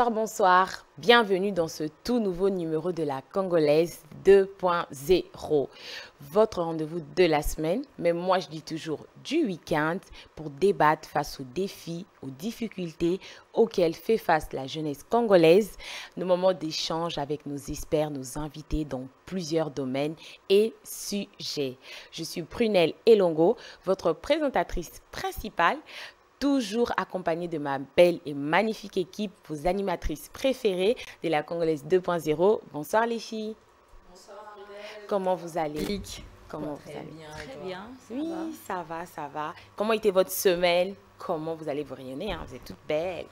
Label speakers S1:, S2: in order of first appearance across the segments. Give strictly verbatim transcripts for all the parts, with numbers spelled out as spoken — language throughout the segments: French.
S1: Bonsoir, bonsoir. Bienvenue dans ce tout nouveau numéro de la Congolaise deux point zéro. Votre rendez-vous de la semaine, mais moi je dis toujours du week-end, pour débattre face aux défis, aux difficultés auxquelles fait face la jeunesse congolaise. Nos moments d'échange avec nos experts, nos invités dans plusieurs domaines et sujets. Je suis Prunelle Elongo, votre présentatrice principale, toujours accompagnée de ma belle et magnifique équipe, vos animatrices préférées de la Congolaise deux point zéro. Bonsoir les filles.
S2: Bonsoir Prunelle.
S1: Comment vous allez? Comment
S2: très
S1: vous allez?
S2: bien,
S3: Très bien. Ça
S1: Oui,
S3: va.
S1: ça va, ça va. Comment était votre semaine? Comment vous allez vous rayonner, hein? Vous êtes toutes belles.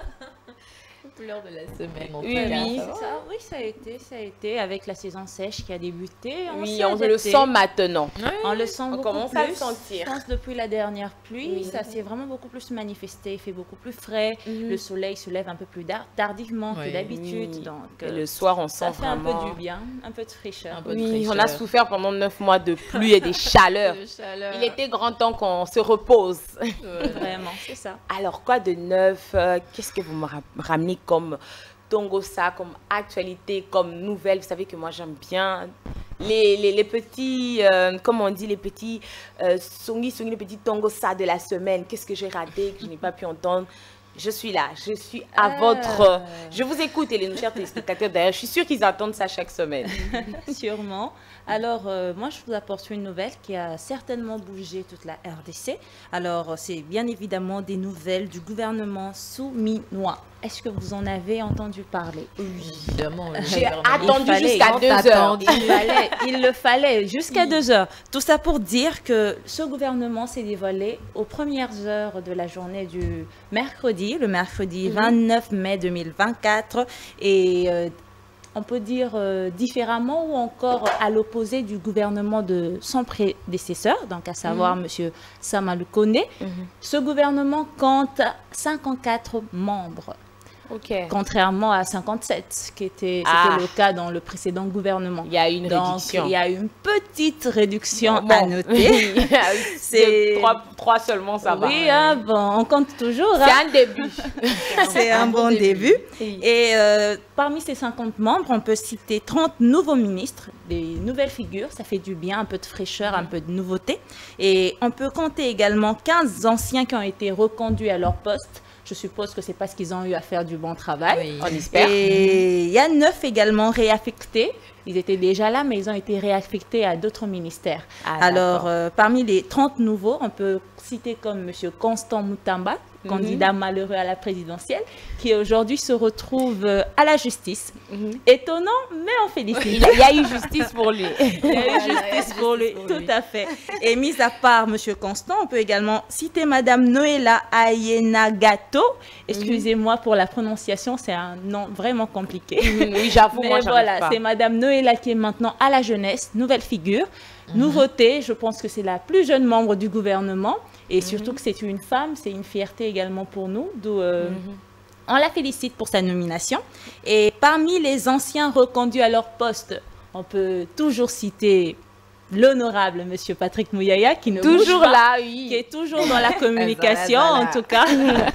S2: Couleur de la semaine. en
S1: Oui,
S2: tout cas,
S1: oui.
S2: ça va.
S3: Ça, oui, ça a été, ça a été avec la saison sèche qui a débuté. On
S1: Oui,
S3: s'est
S1: on le
S3: adapté.
S1: sent maintenant.
S3: On le sent
S1: On
S3: beaucoup
S1: commence
S3: plus.
S1: à le sentir.
S3: Je pense depuis la dernière pluie,
S1: Oui.
S3: ça s'est vraiment beaucoup plus manifesté. Il fait beaucoup plus frais.
S1: Mhm.
S3: Le soleil se lève un peu plus dar- tardivement
S2: Oui.
S3: que d'habitude.
S1: Oui.
S3: Donc,
S1: Et
S3: euh,
S1: le soir, on
S3: ça
S1: sent
S3: fait un
S1: vraiment...
S3: peu du bien, un peu de fraîcheur.
S2: Un peu de
S1: Oui, on a
S2: fraîcheur.
S1: souffert pendant neuf mois de pluie et des chaleurs.
S2: De chaleur.
S1: Il était grand temps qu'on se repose.
S2: Ouais.
S3: Vraiment, c'est ça.
S1: Alors, quoi de neuf? euh, Qu'est-ce que vous me ra- ramenez comme Tongosa, comme actualité, comme nouvelle? Vous savez que moi, j'aime bien les, les, les petits, euh, comment on dit, les petits euh, songi, songi, les petits Tongosa de la semaine. Qu'est-ce que j'ai raté, que je n'ai pas pu entendre? Je suis là, je suis à
S3: Ah.
S1: votre... Je vous écoute, et les chers téléspectateurs, d'ailleurs, je suis sûre qu'ils attendent ça chaque semaine.
S3: Sûrement. Alors, euh, moi, je vous apporte une nouvelle qui a certainement bougé toute la R D C. Alors, euh, c'est bien évidemment des nouvelles du gouvernement souminois. Est-ce que vous en avez entendu parler?
S2: Évidemment. le
S1: J'ai
S2: gouvernement.
S1: attendu
S3: Il fallait,
S1: jusqu'à
S2: on
S1: deux heures.
S2: t'attend.
S3: Il, fallait, il le fallait jusqu'à deux heures. Tout ça pour dire que ce gouvernement s'est dévoilé aux premières heures de la journée du mercredi, le mercredi vingt-neuf mai deux mille vingt-quatre. Et euh, on peut dire euh, différemment ou encore à l'opposé du gouvernement de son prédécesseur, donc à savoir M. Samalou Koné.
S1: Mhm.
S3: Ce gouvernement compte cinquante-quatre membres,
S1: Ok.
S3: contrairement à cinquante-sept, qui était, c'était
S1: Ah.
S3: le cas dans le précédent gouvernement.
S1: Il y a une
S3: Donc,
S1: réduction.
S3: il y a une petite réduction
S1: Bon.
S3: à noter.
S1: C'est
S3: C'est-
S1: trois, trois seulement, ça va.
S3: Oui, hein, bon, on compte toujours.
S1: C'est
S3: hein.
S1: un début.
S3: C'est un bon début.
S1: Oui.
S3: Et euh, parmi ces cinquante membres, on peut citer trente nouveaux ministres, des nouvelles figures. Ça fait du bien, un peu de fraîcheur, un peu de nouveauté. Et on peut compter également quinze anciens qui ont été reconduits à leur poste. Je suppose que c'est parce qu'ils ont eu à faire du bon travail.
S2: Oui.
S1: On espère.
S3: Et il y a neuf également réaffectés. Ils étaient déjà là, mais ils ont été réaffectés à d'autres ministères.
S1: Ah,
S3: Alors,
S1: d'accord.
S3: euh, parmi les trente nouveaux, on peut citer comme M. Constant Moutamba,
S1: Mhm.
S3: candidat malheureux à la présidentielle, qui aujourd'hui se retrouve euh, à la justice.
S1: Mhm.
S3: Étonnant, mais on félicite.
S1: Il y a- il y a eu justice pour lui.
S3: Il y a eu
S2: Voilà,
S3: justice pour lui,
S2: pour
S3: tout
S2: lui.
S3: à fait. Et mis à part M. Constant, on peut également citer Mme Noëlla Ayenagato. Excusez-moi pour la prononciation, c'est un nom vraiment compliqué.
S1: Oui, j'avoue,
S3: Mais
S1: moi, j'arrive
S3: voilà,
S1: pas.
S3: c'est Mme Noëlla qui est maintenant à la jeunesse, nouvelle figure. Nouveauté, je pense que c'est la plus jeune membre du gouvernement. Et surtout que c'est une femme, c'est une fierté également pour nous. D'où euh, on la félicite pour sa nomination. Et parmi les anciens reconduits à leur poste, on peut toujours citer l'honorable Monsieur Patrick Mouyaya, qui ne bouge
S1: Toujours
S3: pas,
S1: là,
S3: qui
S1: oui.
S3: est toujours dans la communication,
S1: Voilà, voilà.
S3: en tout cas.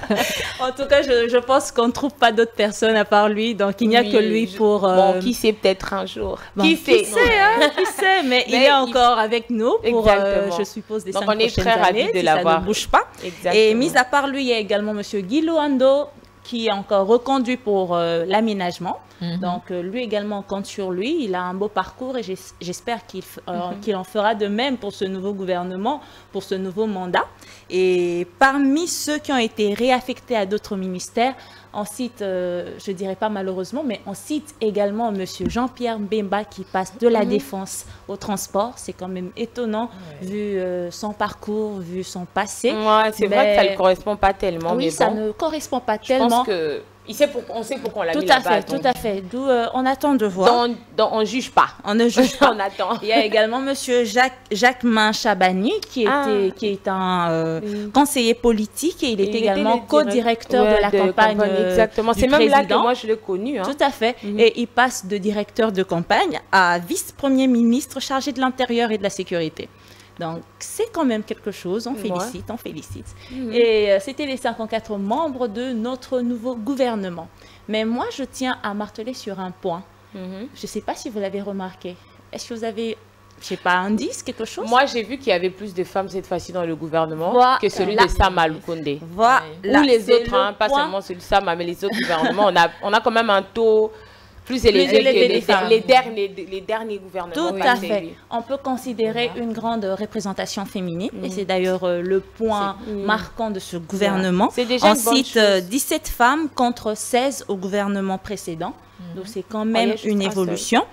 S3: En tout cas, je, je pense qu'on ne trouve pas d'autres personnes à part lui, donc il n'y a
S1: Oui,
S3: que lui
S1: je-
S3: pour... euh,
S1: Bon, qui sait, peut-être un jour.
S3: bon,
S1: qui sait?
S3: Qui sait, hein, qui sait, mais, il
S1: Mais
S3: est
S1: il-
S3: encore avec nous pour, euh,
S1: Exactement.
S3: je suppose, des
S1: Donc,
S3: cinq
S1: on est
S3: prochaines
S1: très ravis
S3: années,
S1: de
S3: si ça
S1: l'avoir.
S3: ne bouge pas.
S1: Exactement.
S3: Et mis à part lui, il y a également M. Guy Luando, qui est encore reconduit pour euh, l'aménagement.
S2: Mhm.
S3: Donc, euh, lui également, on compte sur lui. Il a un beau parcours et j'es- j'espère qu'il f- euh,
S1: Mhm.
S3: qu'il en fera de même pour ce nouveau gouvernement, pour ce nouveau mandat. Et parmi ceux qui ont été réaffectés à d'autres ministères, on cite, euh, je dirais pas malheureusement, mais on cite également M. Jean-Pierre Mbemba qui passe de la
S1: Mhm.
S3: défense au transport. C'est quand même étonnant
S2: Ouais.
S3: vu euh, son parcours, vu son passé.
S1: Ouais, c'est vrai que ça ne
S3: Mais-
S1: correspond pas tellement,
S3: oui,
S1: mais
S3: ça
S1: bon,
S3: ne correspond pas
S1: je
S3: tellement.
S1: pense que... Il sait pour... On sait pourquoi on l'a
S3: Tout
S1: mis
S3: à
S1: là-bas.
S3: fait, tout
S1: donc-
S3: à fait. D'où euh, on attend de voir.
S1: donc- donc on ne juge pas.
S3: On ne juge pas.
S1: On attend.
S3: Il y a également Monsieur Jacques, Jacquemin Chabani, qui,
S1: Ah.
S3: était, qui est un euh,
S1: Oui.
S3: conseiller politique et il est
S1: Il était
S3: également
S1: le
S3: co-directeur
S1: direct-
S3: de la
S1: ouais,
S3: campagne. euh,
S1: Exactement.
S3: du
S1: C'est même là que
S3: président.
S1: moi je l'ai connu. Hein.
S3: Tout à fait.
S1: Mhm.
S3: Et il passe de directeur de campagne à vice-premier ministre chargé de l'Intérieur et de la Sécurité. Donc, c'est quand même quelque chose. On
S1: Ouais.
S3: félicite, on félicite.
S1: Mhm.
S3: Et euh, c'était les cinquante-quatre membres de notre nouveau gouvernement. Mais moi, je tiens à marteler sur un point.
S1: Mhm.
S3: Je ne sais pas si vous l'avez remarqué. Est-ce que vous avez, je sais pas, un indice, quelque chose?
S1: Moi, j'ai vu qu'il y avait plus de femmes cette fois-ci dans le gouvernement
S3: Voilà.
S1: que celui de Sam Alukonde.
S3: Voilà.
S1: Ou les
S3: C'est
S1: autres,
S3: le
S1: hein, pas
S3: point.
S1: seulement celui de Sam, mais les autres gouvernements, on a, on a quand même un taux plus élevé,
S3: élevé
S1: que
S3: des
S1: les,
S3: femmes.
S1: les derniers, les derniers gouvernements.
S3: Tout à
S1: passés.
S3: fait. On peut considérer
S1: Voilà.
S3: une grande représentation féminine et
S1: Mm.
S3: c'est d'ailleurs euh, le point
S1: C'est- mm.
S3: marquant de ce gouvernement.
S1: C'est déjà une bonne
S3: Ensuite, euh,
S1: chose.
S3: dix-sept femmes contre seize au gouvernement précédent. Donc c'est quand même
S1: il y a juste
S3: une
S1: un seul.
S3: évolution.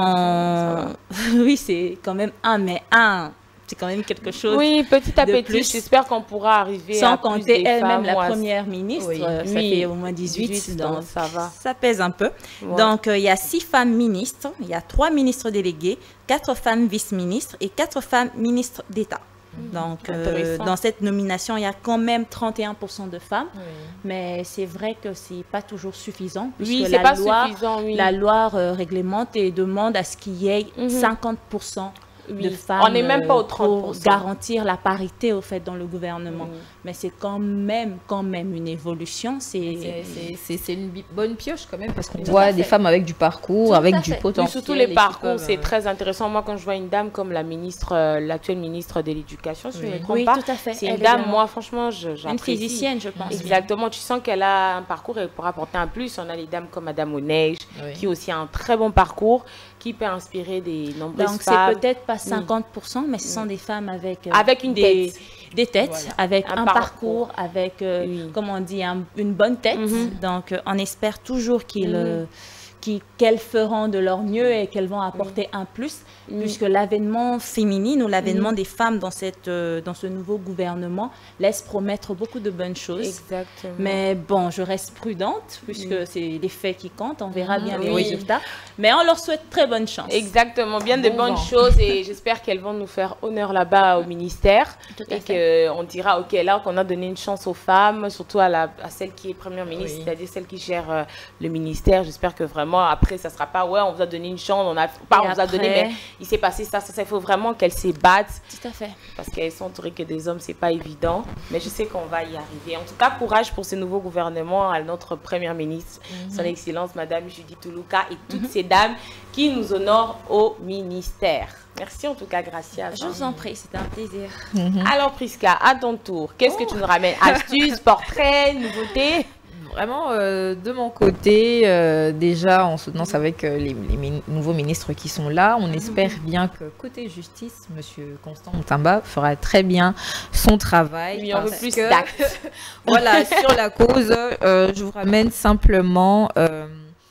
S3: En... oui, c'est quand même un, mais un, c'est quand même quelque chose.
S1: Oui, petit à
S3: de
S1: petit,
S3: plus.
S1: j'espère qu'on pourra arriver
S3: Sans
S1: à plus
S3: compter
S1: des
S3: elle-même
S1: femmes
S3: la
S1: ou à-
S3: première ministre,
S2: Oui.
S3: euh, ça
S1: Oui.
S3: fait au moins dix-huit,
S1: dix-huit,
S3: donc
S1: donc ça va.
S3: ça pèse un peu.
S1: Ouais.
S3: Donc euh, il y a six femmes ministres, il y a trois ministres délégués, quatre femmes vice-ministres et quatre femmes ministres d'État. Donc euh,
S1: Intéressant.
S3: dans cette nomination, il y a quand même trente et un pour cent de femmes,
S2: Oui.
S3: mais c'est vrai que c'est pas toujours suffisant
S1: Oui,
S3: puisque
S1: c'est
S3: la
S1: pas
S3: loi,
S1: suffisant, oui.
S3: la loi euh, réglemente et demande à ce qu'il y ait
S1: Mhm.
S3: cinquante pour cent
S1: Oui.
S3: de femmes
S1: On n'est même pas au
S3: euh,
S1: trente pour
S3: pour
S1: cent.
S3: garantir la parité au fait dans le gouvernement.
S1: Mhm.
S3: Mais c'est quand même, quand même une évolution. C'est
S2: C'est- c'est- C'est c'est une bi- bonne pioche quand même parce qu'on
S3: Tout
S2: voit
S3: à
S2: des
S3: fait.
S2: femmes avec du parcours,
S3: Tout à
S2: avec
S3: fait.
S2: du
S3: Oui,
S1: Oui,
S2: potentiel.
S1: surtout les
S2: et qui
S1: parcours,
S2: peuvent,
S1: c'est
S2: euh,
S1: très intéressant. Moi, quand je vois une dame comme la ministre, euh, l'actuelle ministre de l'Éducation, si je ne
S2: Oui.
S1: me trompe
S3: Oui,
S1: pas,
S3: tout à fait.
S1: c'est
S3: Elle
S1: une dame,
S3: également.
S1: moi, franchement, je-
S3: une
S1: j'apprécie.
S3: physicienne, je pense. bien.
S1: Exactement, tu sens qu'elle a un parcours et pour apporter un plus. On a les dames comme Madame Oneige,
S2: Oui.
S1: qui aussi a un très bon parcours, qui peut inspirer des nombreuses
S3: Donc c'est
S1: femmes.
S3: peut-être pas cinquante pour cent, mais ce sont des femmes avec, euh,
S1: Avec une
S3: des,
S1: tête.
S3: des têtes,
S2: Voilà.
S3: avec
S1: Un
S3: un,
S1: parcours.
S3: parcours, avec, euh,
S1: Oui.
S3: comme on dit, un- une bonne tête.
S1: Mhm.
S3: Donc euh, on espère toujours qu'ils,
S1: Mhm.
S3: euh, qu'ils- qu'elles feront de leur mieux et qu'elles vont apporter un plus,
S1: Mhm.
S3: puisque l'avènement féminine ou l'avènement des femmes dans, cette, euh, dans ce nouveau gouvernement laisse promettre beaucoup de bonnes choses.
S1: Exactement.
S3: Mais bon, je reste prudente puisque c'est les faits qui comptent. On verra bien les
S1: Oui.
S3: résultats. Mais on leur souhaite très bonne chance.
S1: Exactement, bien de
S2: Bon
S1: bonnes
S2: vent.
S1: choses et j'espère qu'elles vont nous faire honneur là-bas au ministère
S3: Tout à
S1: et
S3: fait.
S1: qu'on dira, ok, là qu'on a donné une chance aux femmes, surtout à, la, à celle qui est première ministre,
S2: Oui.
S1: c'est-à-dire celle qui gère euh, le ministère. J'espère que vraiment, après, ça ne sera pas, ouais, on vous a donné une chance, on a, pas on vous a donné,
S3: après-
S1: mais il s'est passé ça, ça, ça. Il faut vraiment qu'elles se battent
S3: Tout à fait.
S1: parce qu'elles sont entourées que des hommes, c'est pas évident. Mais je sais qu'on va y arriver. En tout cas, courage pour ce nouveau gouvernement, à notre première ministre, son Excellence, Madame Judith Toulouka, et toutes ces dames qui nous honorent au ministère. Merci en tout cas, Gracia.
S3: Je vous en prie, c'était un plaisir.
S1: Alors, Prisca, à ton tour, qu'est-ce que tu nous ramènes? Astuces, portraits, nouveautés?
S2: Vraiment, euh, de mon côté, euh, déjà en soutenance avec euh, les, les min- nouveaux ministres qui sont là, on espère bien que côté justice, Monsieur Constant Mutamba fera très bien son travail.
S1: Oui, on veut
S2: parce
S1: plus
S2: que,
S1: d'actes.
S2: Voilà, sur la cause, euh, je vous ramène simplement euh,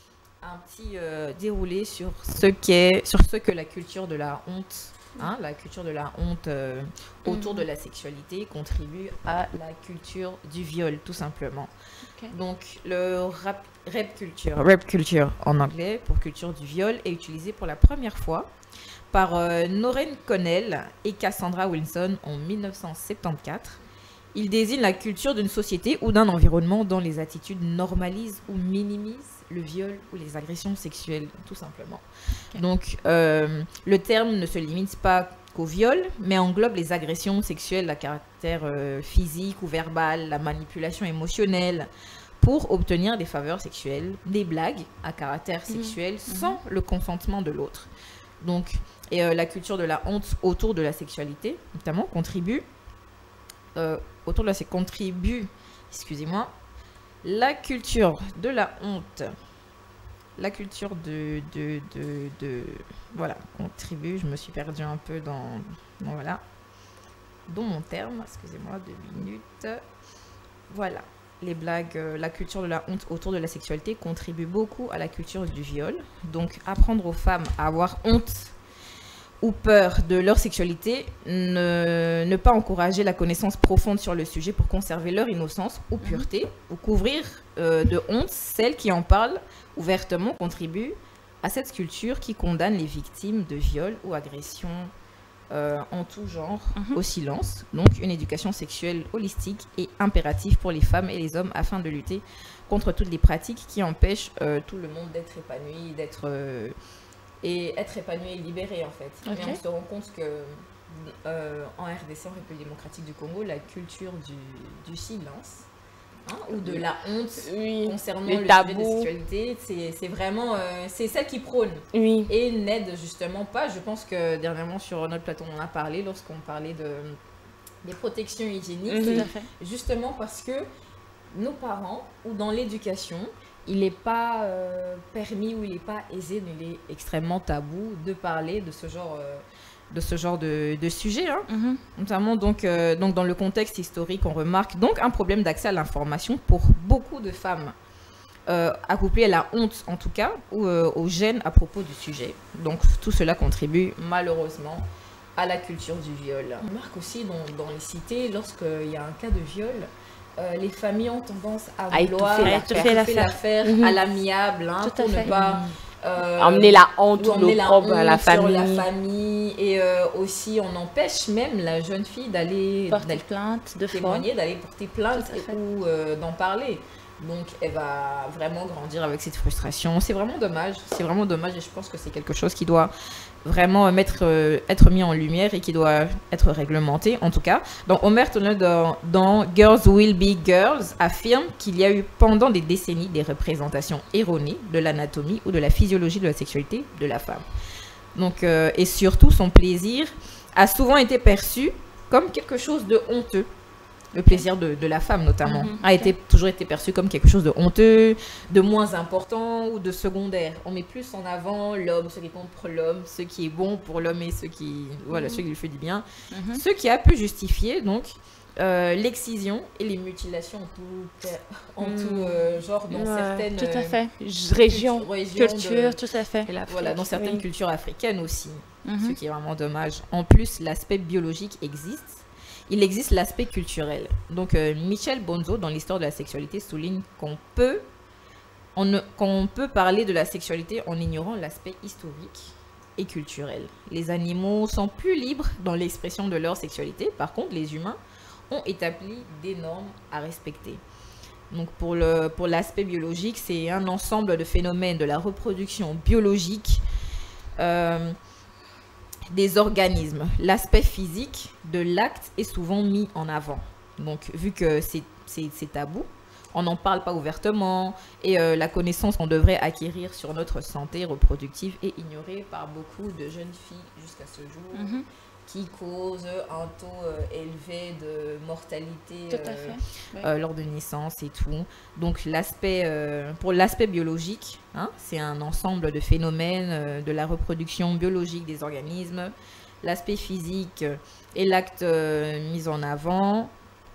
S2: un petit euh, déroulé sur ce qu'est, sur ce que la culture de la honte, hein, la culture de la honte euh, autour de la sexualité contribue à la culture du viol, tout simplement.
S3: Ok.
S2: Donc, le rap, rape culture, rape culture en anglais pour culture du viol est utilisé pour la première fois par euh, Noreen Connell et Cassandra Wilson en mille neuf cent soixante-quatorze. Il désigne la culture d'une société ou d'un environnement dont les attitudes normalisent ou minimisent le viol ou les agressions sexuelles, tout simplement.
S3: Ok.
S2: Donc, euh, le terme ne se limite pas qu'au viol, mais englobe les agressions sexuelles à caractère euh, physique ou verbal, la manipulation émotionnelle, pour obtenir des faveurs sexuelles, des blagues à caractère sexuel sans le consentement de l'autre. Donc, et, euh, la culture de la honte autour de la sexualité, notamment, contribue euh, autour de la contribue, excusez-moi, la culture de la honte, la culture de, de, de, de voilà, contribue, je me suis perdue un peu dans, dans voilà, dans mon terme, excusez-moi, deux minutes, voilà. Les blagues, euh, la culture de la honte autour de la sexualité contribue beaucoup à la culture du viol. Donc, apprendre aux femmes à avoir honte ou peur de leur sexualité, ne, ne pas encourager la connaissance profonde sur le sujet pour conserver leur innocence ou pureté, ou couvrir euh, de honte celles qui en parlent ouvertement, contribue à cette culture qui condamne les victimes de viols ou agressions euh, en tout genre
S3: Mhm.
S2: au silence. Donc, une éducation sexuelle holistique est impérative pour les femmes et les hommes afin de lutter contre toutes les pratiques qui empêchent euh, tout le monde d'être épanoui, d'être... euh, et être épanoui et libéré en fait.
S3: Ok.
S2: Et on se rend compte que euh, en R D C, en République démocratique du Congo, la culture du, du silence hein, ou de la honte
S1: oui.
S2: concernant
S1: les
S2: le
S1: tabous.
S2: sujet de sexualité. C'est, c'est vraiment, euh, c'est celle qui prône
S1: Oui.
S2: et n'aide justement pas. Je pense que dernièrement sur notre plateau, on en a parlé lorsqu'on parlait de, des protections hygiéniques.
S1: Mhm.
S2: C'est
S3: Tout à fait.
S2: justement parce que nos parents, ou dans l'éducation, il n'est pas euh, permis ou il n'est pas aisé, il est extrêmement tabou de parler de ce genre, euh, de, ce genre de, de sujet. Hein.
S3: Mhm.
S2: Notamment donc, euh, donc dans le contexte historique, on remarque donc un problème d'accès à l'information pour beaucoup de femmes, euh, accouplé à la honte en tout cas, ou euh, au gêne à propos du sujet. Donc tout cela contribue malheureusement à la culture du viol. On remarque aussi dans, dans les cités, lorsqu'il y a un cas de viol, euh, les familles ont tendance à
S1: À
S2: vouloir
S1: étouffer
S2: étouffer
S3: l'affaire.
S2: l'affaire
S1: Mhm.
S2: à l'amiable, hein,
S3: Tout à
S2: pour
S3: fait.
S2: ne pas... euh,
S1: Emmener la honte
S2: ou
S1: ou
S2: emmener la
S1: l'opprobre à la
S2: honte sur
S1: famille.
S2: la famille. Et euh, aussi, on empêche même la jeune fille d'aller
S3: Porter
S2: d'aller
S3: plainte de fois.
S2: témoigner, d'aller porter plainte
S3: Tout à fait.
S2: ou euh, d'en parler. Donc, elle va vraiment grandir avec cette frustration. C'est vraiment dommage. C'est vraiment dommage et je pense que c'est quelque chose qui doit vraiment mettre, euh, être mis en lumière et qui doit être réglementé, en tout cas. Donc, Omer Turner, dans, dans Girls Will Be Girls, affirme qu'il y a eu pendant des décennies des représentations erronées de l'anatomie ou de la physiologie de la sexualité de la femme. Donc, euh, et surtout, son plaisir a souvent été perçu comme quelque chose de honteux. Le plaisir de, de la femme, notamment,
S3: Mhm.
S2: a été, toujours été perçu comme quelque chose de honteux, de moins important ou de secondaire. On met plus en avant l'homme, ce qui compte pour l'homme, ce qui est bon pour l'homme et ce qui, voilà, ce qui lui fait du bien.
S3: Mhm.
S2: Ce qui a pu justifier, donc, euh, l'excision et les mutilations en tout, en
S1: Mm.
S2: tout euh, genre dans
S1: Ouais,
S2: certaines
S3: Tout à
S2: euh,
S3: fait.
S1: Région.
S2: cultures- régions de-
S3: Culture, tout à fait.
S1: Et l'Afrique,
S2: voilà, dans certaines
S1: oui.
S2: cultures africaines aussi, ce
S3: Mhm.
S2: qui est vraiment dommage. En plus, l'aspect biologique existe. Il existe l'aspect culturel. Donc, euh, Michel Bonzo, dans l'histoire de la sexualité, souligne qu'on peut, on ne- qu'on peut parler de la sexualité en ignorant l'aspect historique et culturel. Les animaux sont plus libres dans l'expression de leur sexualité. Par contre, les humains ont établi des normes à respecter. Donc, pour le, pour l'aspect biologique, c'est un ensemble de phénomènes de la reproduction biologique, euh, des organismes. L'aspect physique de l'acte est souvent mis en avant. Donc, vu que c'est, c'est, c'est tabou, on n'en parle pas ouvertement et euh, la connaissance qu'on devrait acquérir sur notre santé reproductive est ignorée par beaucoup de jeunes filles jusqu'à ce jour,
S3: Mhm.
S2: qui cause un taux euh, élevé de mortalité
S3: Tout à
S2: euh,
S3: fait.
S2: euh, lors de naissance et tout. Donc l'aspect, euh, pour l'aspect biologique, hein, c'est un ensemble de phénomènes euh, de la reproduction biologique des organismes. L'aspect physique euh, est l'acte euh, mis en avant,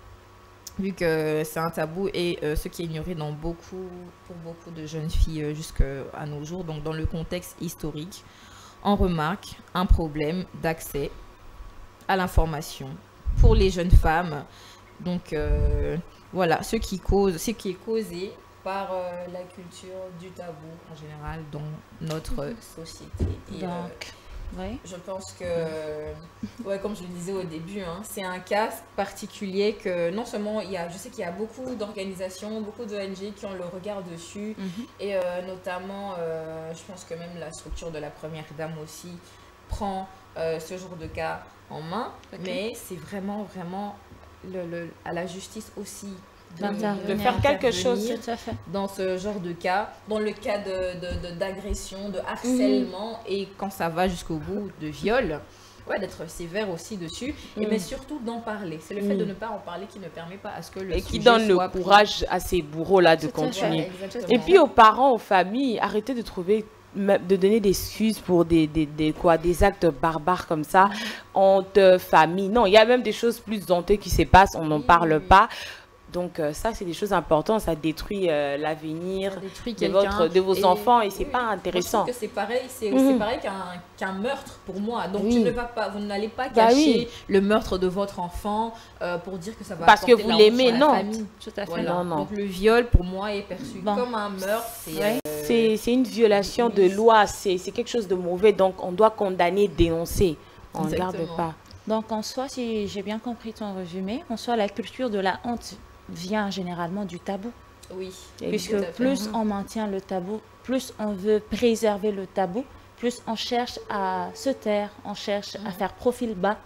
S2: vu que c'est un tabou et euh, ce qui est ignoré dans beaucoup, pour beaucoup de jeunes filles euh, jusqu'à nos jours. Donc dans le contexte historique, on remarque un problème d'accès à l'information pour les jeunes femmes. Donc euh, voilà, ce qui cause, ce qui est causé par euh, la culture du tabou en général dans notre euh, société. Et, euh,
S3: Donc, oui.
S2: je pense que, ouais, comme je le disais au début, hein, c'est un cas particulier que non seulement il y a, je sais qu'il y a beaucoup d'organisations, beaucoup d'O N G qui ont le regard dessus,
S3: Mhm.
S2: et euh, notamment, euh, je pense que même la structure de la Première Dame aussi prend euh, ce genre de cas en main,
S3: Ok.
S2: mais c'est vraiment, vraiment le, le- à la justice aussi de,
S3: D'intervenir.
S1: De faire quelque chose.
S2: d'intervenir
S3: Tout à fait.
S2: dans ce genre de cas, dans le cas de, de- de- d'agression, de harcèlement, et quand ça va jusqu'au bout de viol, ouais, d'être sévère aussi dessus, et
S1: Mm.
S2: mais surtout d'en parler. C'est le fait
S1: Mm.
S2: de ne pas en parler qui ne permet pas à ce que le
S1: Et qui
S2: sujet
S1: donne le
S2: soit pris.
S1: courage à ces bourreaux-là de
S3: Tout à fait.
S1: continuer.
S2: Ouais, exactement.
S1: Et puis aux parents, aux familles, arrêtez de trouver, de donner des excuses pour des, des, des, quoi, des actes barbares comme ça, honte, famille. Non, il y a même des choses plus honteuses qui se passent, on n'en
S2: Oui,
S1: parle
S2: oui.
S1: pas. Donc euh, ça, c'est des choses importantes, ça détruit euh, l'avenir
S2: Ça détruit
S1: de,
S2: quelqu'un.
S1: votre, de vos
S2: Et-
S1: enfants et c'est
S2: oui,
S1: pas
S2: moi, je
S1: intéressant.
S2: trouve que c'est pareil, c'est,
S1: Mhm.
S2: c'est pareil qu'un, qu'un meurtre pour moi. Donc
S1: Oui.
S2: tu ne vas pas, vous n'allez pas
S1: Bah
S2: cacher
S1: oui.
S2: le meurtre de votre enfant euh, pour dire que ça va
S1: Parce que
S2: apporter
S1: vous
S2: la honte
S1: l'aimez,
S2: sur la
S1: non.
S2: famille.
S3: Tout à fait.
S2: Voilà.
S1: Non, non.
S2: Donc le viol pour moi est perçu
S3: Bon.
S2: comme un meurtre. C'est,
S3: Ouais.
S2: euh,
S1: C'est c'est une violation de
S2: oui.
S1: loi, c'est c'est quelque chose de mauvais, donc on doit condamner, dénoncer. On ne garde
S2: Exactement.
S1: pas.
S3: Donc, en soi, si j'ai bien compris ton résumé, en soi, la culture de la honte vient généralement du tabou.
S2: Oui.
S1: Et
S3: Puisque
S2: tout à fait.
S3: plus on maintient le tabou, plus on veut préserver le tabou, plus on cherche à se taire, on cherche à
S2: Mhm.
S3: faire profil bas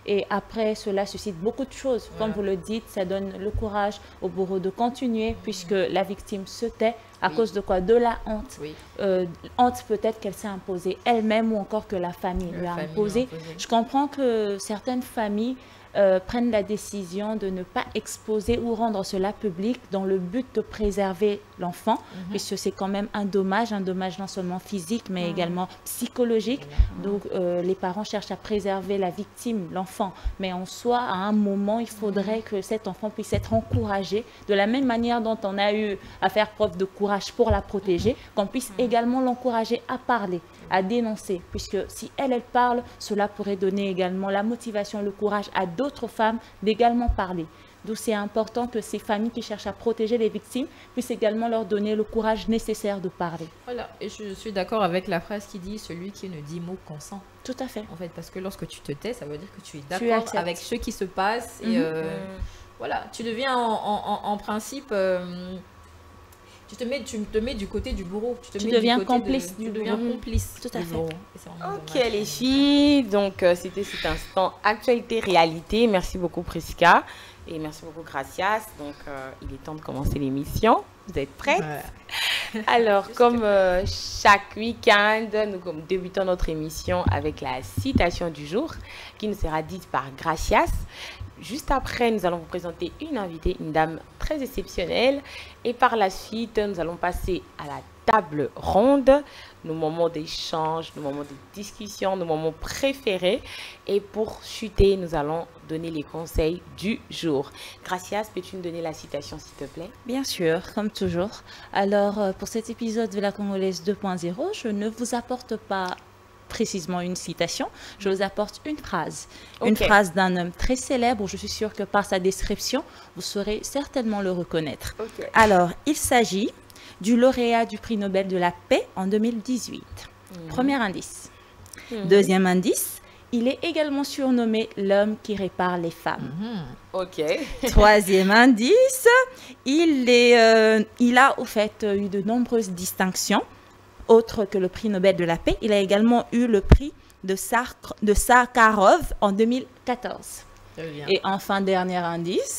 S3: Et après, cela suscite beaucoup de choses. Comme
S2: Voilà.
S3: vous le dites, ça donne le courage au bourreau de continuer, puisque la victime se tait. À
S2: Oui.
S3: cause de quoi? De la honte.
S2: Oui.
S3: Euh, honte peut-être qu'elle s'est imposée elle-même ou encore que la famille
S2: La
S3: lui a
S2: famille lui a
S3: imposé.
S2: imposé.
S3: Je comprends que certaines familles euh, prennent la décision de ne pas exposer ou rendre cela public dans le but de préserver l'enfant,
S2: Mhm.
S3: puisque c'est quand même un dommage, un dommage non seulement physique, mais
S2: Mhm.
S3: également psychologique.
S2: Voilà.
S3: Donc, euh, les parents cherchent à préserver la victime, l'enfant. Mais en soi, à un moment, il faudrait que cet enfant puisse être encouragé de la même manière dont on a eu à faire preuve de courage pour la protéger, qu'on puisse également l'encourager à parler, à dénoncer. Puisque si elle, elle parle, cela pourrait donner également la motivation, le courage à d'autres femmes d'également parler. Donc, c'est important que ces familles qui cherchent à protéger les victimes puissent également leur donner le courage nécessaire de parler.
S2: Voilà, et je suis d'accord avec la phrase qui dit celui qui ne dit mot consent.
S3: Tout à fait.
S2: En fait, parce que lorsque tu te tais, ça veut dire que tu es
S3: Tu
S2: d'accord
S3: acceptes.
S2: avec ce qui se passe. Et
S3: Mhm.
S2: euh, voilà, tu deviens en, en- en- en principe. euh, tu, te mets, tu te mets du côté du bourreau. Tu, te
S3: Tu
S2: mets
S3: deviens
S2: du côté
S3: complice
S2: de,
S3: du
S2: Tu deviens
S3: bourreau.
S2: complice.
S3: Tout à
S2: du
S3: fait.
S2: bourreau. Et c'est vraiment
S1: Ok
S2: dommage.
S1: les filles, donc euh, c'était cet instant actualité réalité. Merci beaucoup Prisca et merci beaucoup Gracias. Donc euh, il est temps de commencer l'émission. Vous êtes prêtes?
S2: Voilà.
S1: Alors comme euh, chaque week-end, nous comme débutons notre émission avec la citation du jour qui nous sera dite par Gracias. Juste après, nous allons vous présenter une invitée, une dame très exceptionnelle. Et par la suite, nous allons passer à la table ronde, nos moments d'échange, nos moments de discussion, nos moments préférés. Et pour chuter, nous allons donner les conseils du jour. Gracias, peux-tu nous donner la citation, s'il te plaît?
S3: Bien sûr, comme toujours. Alors, euh, pour cet épisode de la Congolaise deux point zéro, je ne vous apporte pas précisément une citation, je vous apporte une phrase. Une
S1: Ok.
S3: phrase d'un homme très célèbre, je suis sûre que par sa description, vous saurez certainement le reconnaître.
S1: Ok.
S3: Alors, il s'agit du lauréat du prix Nobel de la paix en deux mille dix-huit. Premier indice.
S1: Mhm.
S3: Deuxième indice, il est également surnommé l'homme qui répare les femmes.
S2: Mhm.
S1: Ok.
S3: Troisième indice, il, est, euh, il a au fait euh, eu de nombreuses distinctions, autres que le prix Nobel de la paix. Il a également eu le prix de, Sar de Sakharov en deux mille quatorze.
S2: Très bien.
S3: Et enfin, dernier indice,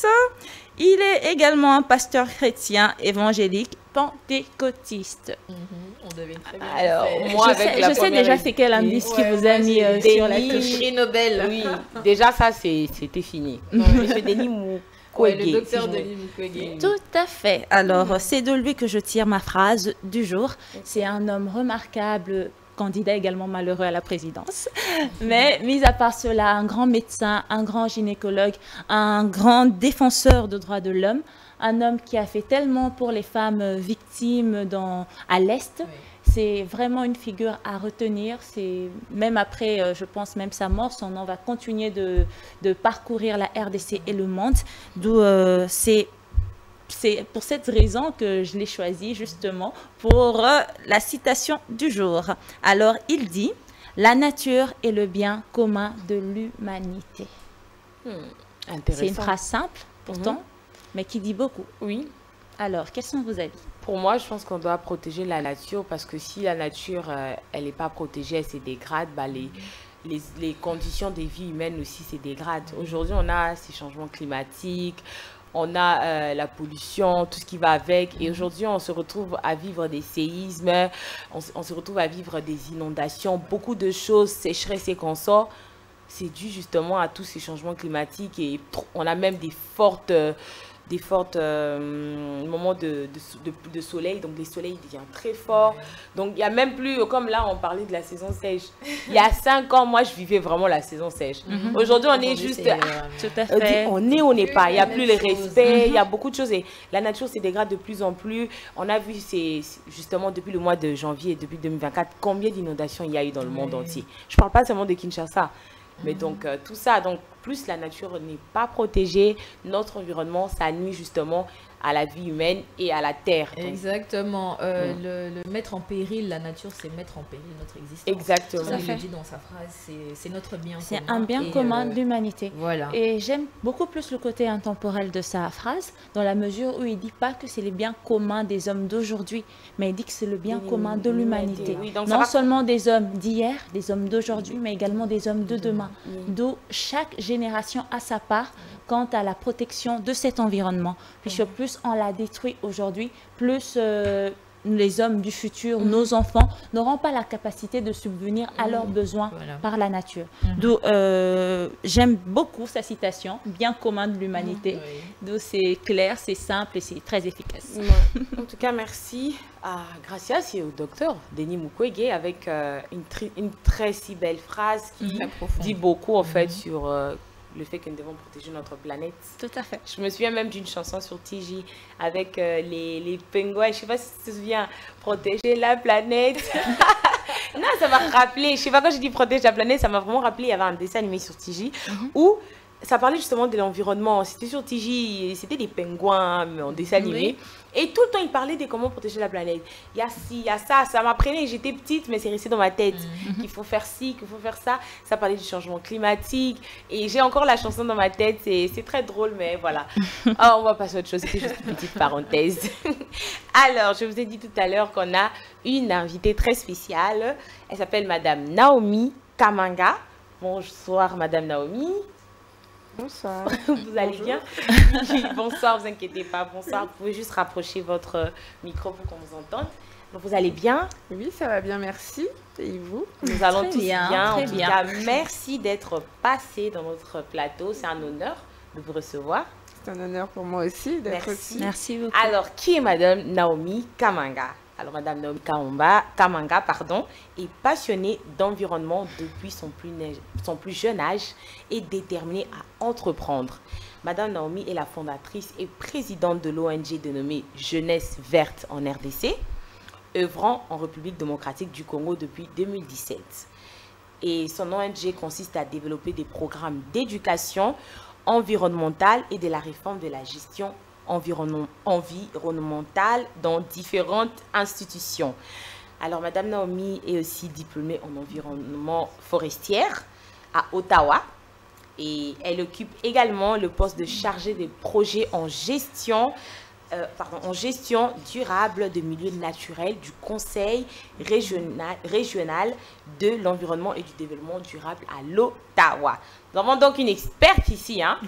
S3: il est également un pasteur chrétien évangélique pentecôtiste.
S2: Mhm. On devine très bien.
S1: Alors,
S2: C'est-
S1: moi,
S3: je
S1: avec
S3: sais,
S1: la
S3: je sais
S1: première
S3: déjà c'est quel
S1: idée.
S3: indice qui
S2: Ouais,
S3: vous a
S2: moi,
S3: mis euh,
S2: c'est
S3: sur la
S1: Denis.
S3: touche.
S2: prix Nobel.
S1: Oui, déjà ça, c'est- c'était fini. Monsieur Denis
S2: Ouais,
S1: Mukwege.
S2: le docteur
S1: si je me-
S2: Denis Mukwege.
S3: Tout à fait. Alors, c'est de lui que je tire ma phrase du jour. C'est un homme remarquable, candidat également malheureux à la présidence. Mais, mis à part cela, un grand médecin, un grand gynécologue, un grand défenseur de droits de l'homme, un homme qui a fait tellement pour les femmes victimes dans, à l'Est.
S2: Oui.
S3: C'est vraiment une figure à retenir. C'est même après, euh, je pense même sa mort, son nom va continuer de, de parcourir la R D C et le monde. D'où euh, c'est c'est pour cette raison que je l'ai choisi justement pour euh, la citation du jour. Alors il dit, la nature est le bien commun de l'humanité.
S1: Hmm,
S3: C'est une
S1: intéressant.
S3: phrase simple pourtant,
S1: Mhm.
S3: mais qui dit beaucoup.
S1: Oui.
S3: Alors, quels sont vos avis?
S1: Pour moi, je pense qu'on doit protéger la nature parce que si la nature, euh, elle n'est pas protégée, elle se dégrade, bah, les, les, les conditions de vie humaine aussi se dégradent. Aujourd'hui, on a ces changements climatiques, on a euh, la pollution, tout ce qui va avec. Et aujourd'hui, on se retrouve à vivre des séismes, on, se- on se retrouve à vivre des inondations, beaucoup de choses, sécheresse et consorts. C'est dû justement à tous ces changements climatiques et tr- on a même des fortes, euh, des fortes euh, moments de, de, so- de- de soleil, donc les soleils deviennent très forts. Donc il n'y a même plus, comme là on parlait de la saison sèche. Il y a cinq ans, moi je vivais vraiment la saison sèche. Aujourd'hui on est
S2: Aujourd'hui,
S1: juste,
S2: c'est, euh,
S3: Tout à
S1: on dit,
S3: fait.
S1: on est, on n'est pas. Il n'y a
S2: la
S1: plus
S2: même
S1: le
S2: chose.
S1: respect, il y a beaucoup de choses. Et la nature se dégrade de plus en plus. On a vu, c'est justement depuis le mois de janvier, depuis deux mille vingt-quatre, combien d'inondations il y a eu dans le monde
S2: Oui.
S1: entier. Je ne parle pas seulement de Kinshasa. Mais donc, euh, tout ça, donc plus la nature n'est pas protégée, notre environnement, ça nuit justement à la vie humaine et à la terre. Donc,
S2: Exactement. Euh,
S1: Mm.
S2: le, le mettre en péril la nature, c'est mettre en péril notre existence.
S1: exactement.
S2: Comme il
S3: fait.
S2: le dit dans sa phrase, c'est c'est notre bien
S3: C'est
S2: commun.
S3: un bien
S2: Et,
S3: commun
S2: euh,
S3: de l'humanité.
S2: Voilà.
S3: Et j'aime beaucoup plus le côté intemporel de sa phrase, dans la mesure où il dit pas que c'est les biens communs des hommes d'aujourd'hui, mais il dit que c'est le bien
S1: De
S3: commun de
S1: l'humanité,
S3: l'humanité.
S1: oui, donc ça
S3: Non
S1: va-
S3: seulement des hommes d'hier, des hommes d'aujourd'hui, mais également des hommes de demain.
S1: Oui.
S3: D'où chaque génération a sa part quant à la protection de cet environnement. Puisque plus on la détruit aujourd'hui, plus euh, les hommes du futur, mmh. nos enfants, n'auront pas la capacité de subvenir à mmh. leurs besoins voilà. par la nature. Mmh. D'où euh, j'aime beaucoup sa citation, bien commun de l'humanité. Mmh. Oui. D'où c'est clair, c'est simple et c'est très efficace.
S1: Ouais. En tout cas, merci à Gracias et au docteur Denis Mukwege avec euh, une, une très si belle phrase qui mmh. dit beaucoup en mmh. fait sur euh, le fait que nous devons protéger notre planète.
S3: Tout à fait.
S1: Je me souviens même d'une chanson sur T J avec euh, les, les pingouins. Je ne sais pas si tu te souviens. Protéger la planète. Non, ça m'a rappelé. Je ne sais pas, quand je dis protéger la planète, ça m'a vraiment rappelé. Il y avait un dessin animé sur T J mm-hmm. où ça parlait justement de l'environnement. C'était sur T J, c'était des pingouins en dessin animé. Oui. Et tout le temps, il parlait de comment protéger la planète. Il y a ci, il y a ça. Ça m'apprenait, j'étais petite, mais c'est resté dans ma tête. Mm-hmm. Qu'il faut faire ci, qu'il faut faire ça. Ça parlait du changement climatique. Et j'ai encore la chanson dans ma tête. C'est très drôle, mais voilà. Oh, on va passer à autre chose. C'était juste une petite parenthèse. Alors, je vous ai dit tout à l'heure qu'on a une invitée très spéciale. Elle s'appelle Madame Naomi Kamanga. Bonsoir, Madame Naomi.
S4: Bonsoir.
S1: Vous allez bien? Bonsoir, vous inquiétez pas. Bonsoir, vous pouvez juste rapprocher votre micro pour qu'on vous entende. Donc, vous allez bien?
S4: Oui, ça va bien, merci. Et vous?
S1: Nous allons
S3: très
S1: tous
S3: bien.
S1: bien.
S3: Très
S1: en tout
S3: bien.
S1: cas, merci d'être passé dans notre plateau. C'est un honneur de vous recevoir.
S4: C'est un honneur pour moi aussi d'être ici.
S3: Merci beaucoup.
S1: Alors, qui est Madame Naomi Kamanga? Alors, Madame Naomi Kamanga, Kamanga pardon, est passionnée d'environnement depuis son plus, son plus jeune âge et déterminée à entreprendre. Madame Naomi est la fondatrice et présidente de l'O N G dénommée Jeunesse Verte en R D C, œuvrant en République démocratique du Congo depuis deux mille dix-sept. Et son O N G consiste à développer des programmes d'éducation environnementale et de la réforme de la gestion environnement, environnementale dans différentes institutions. Alors, Madame Naomi est aussi diplômée en environnement forestière à Ottawa et elle occupe également le poste de chargée des projets en gestion, euh, pardon, en gestion durable de milieux naturels du Conseil régional, régional de l'environnement et du développement durable à l'Ottawa. Nous avons donc une experte ici, hein?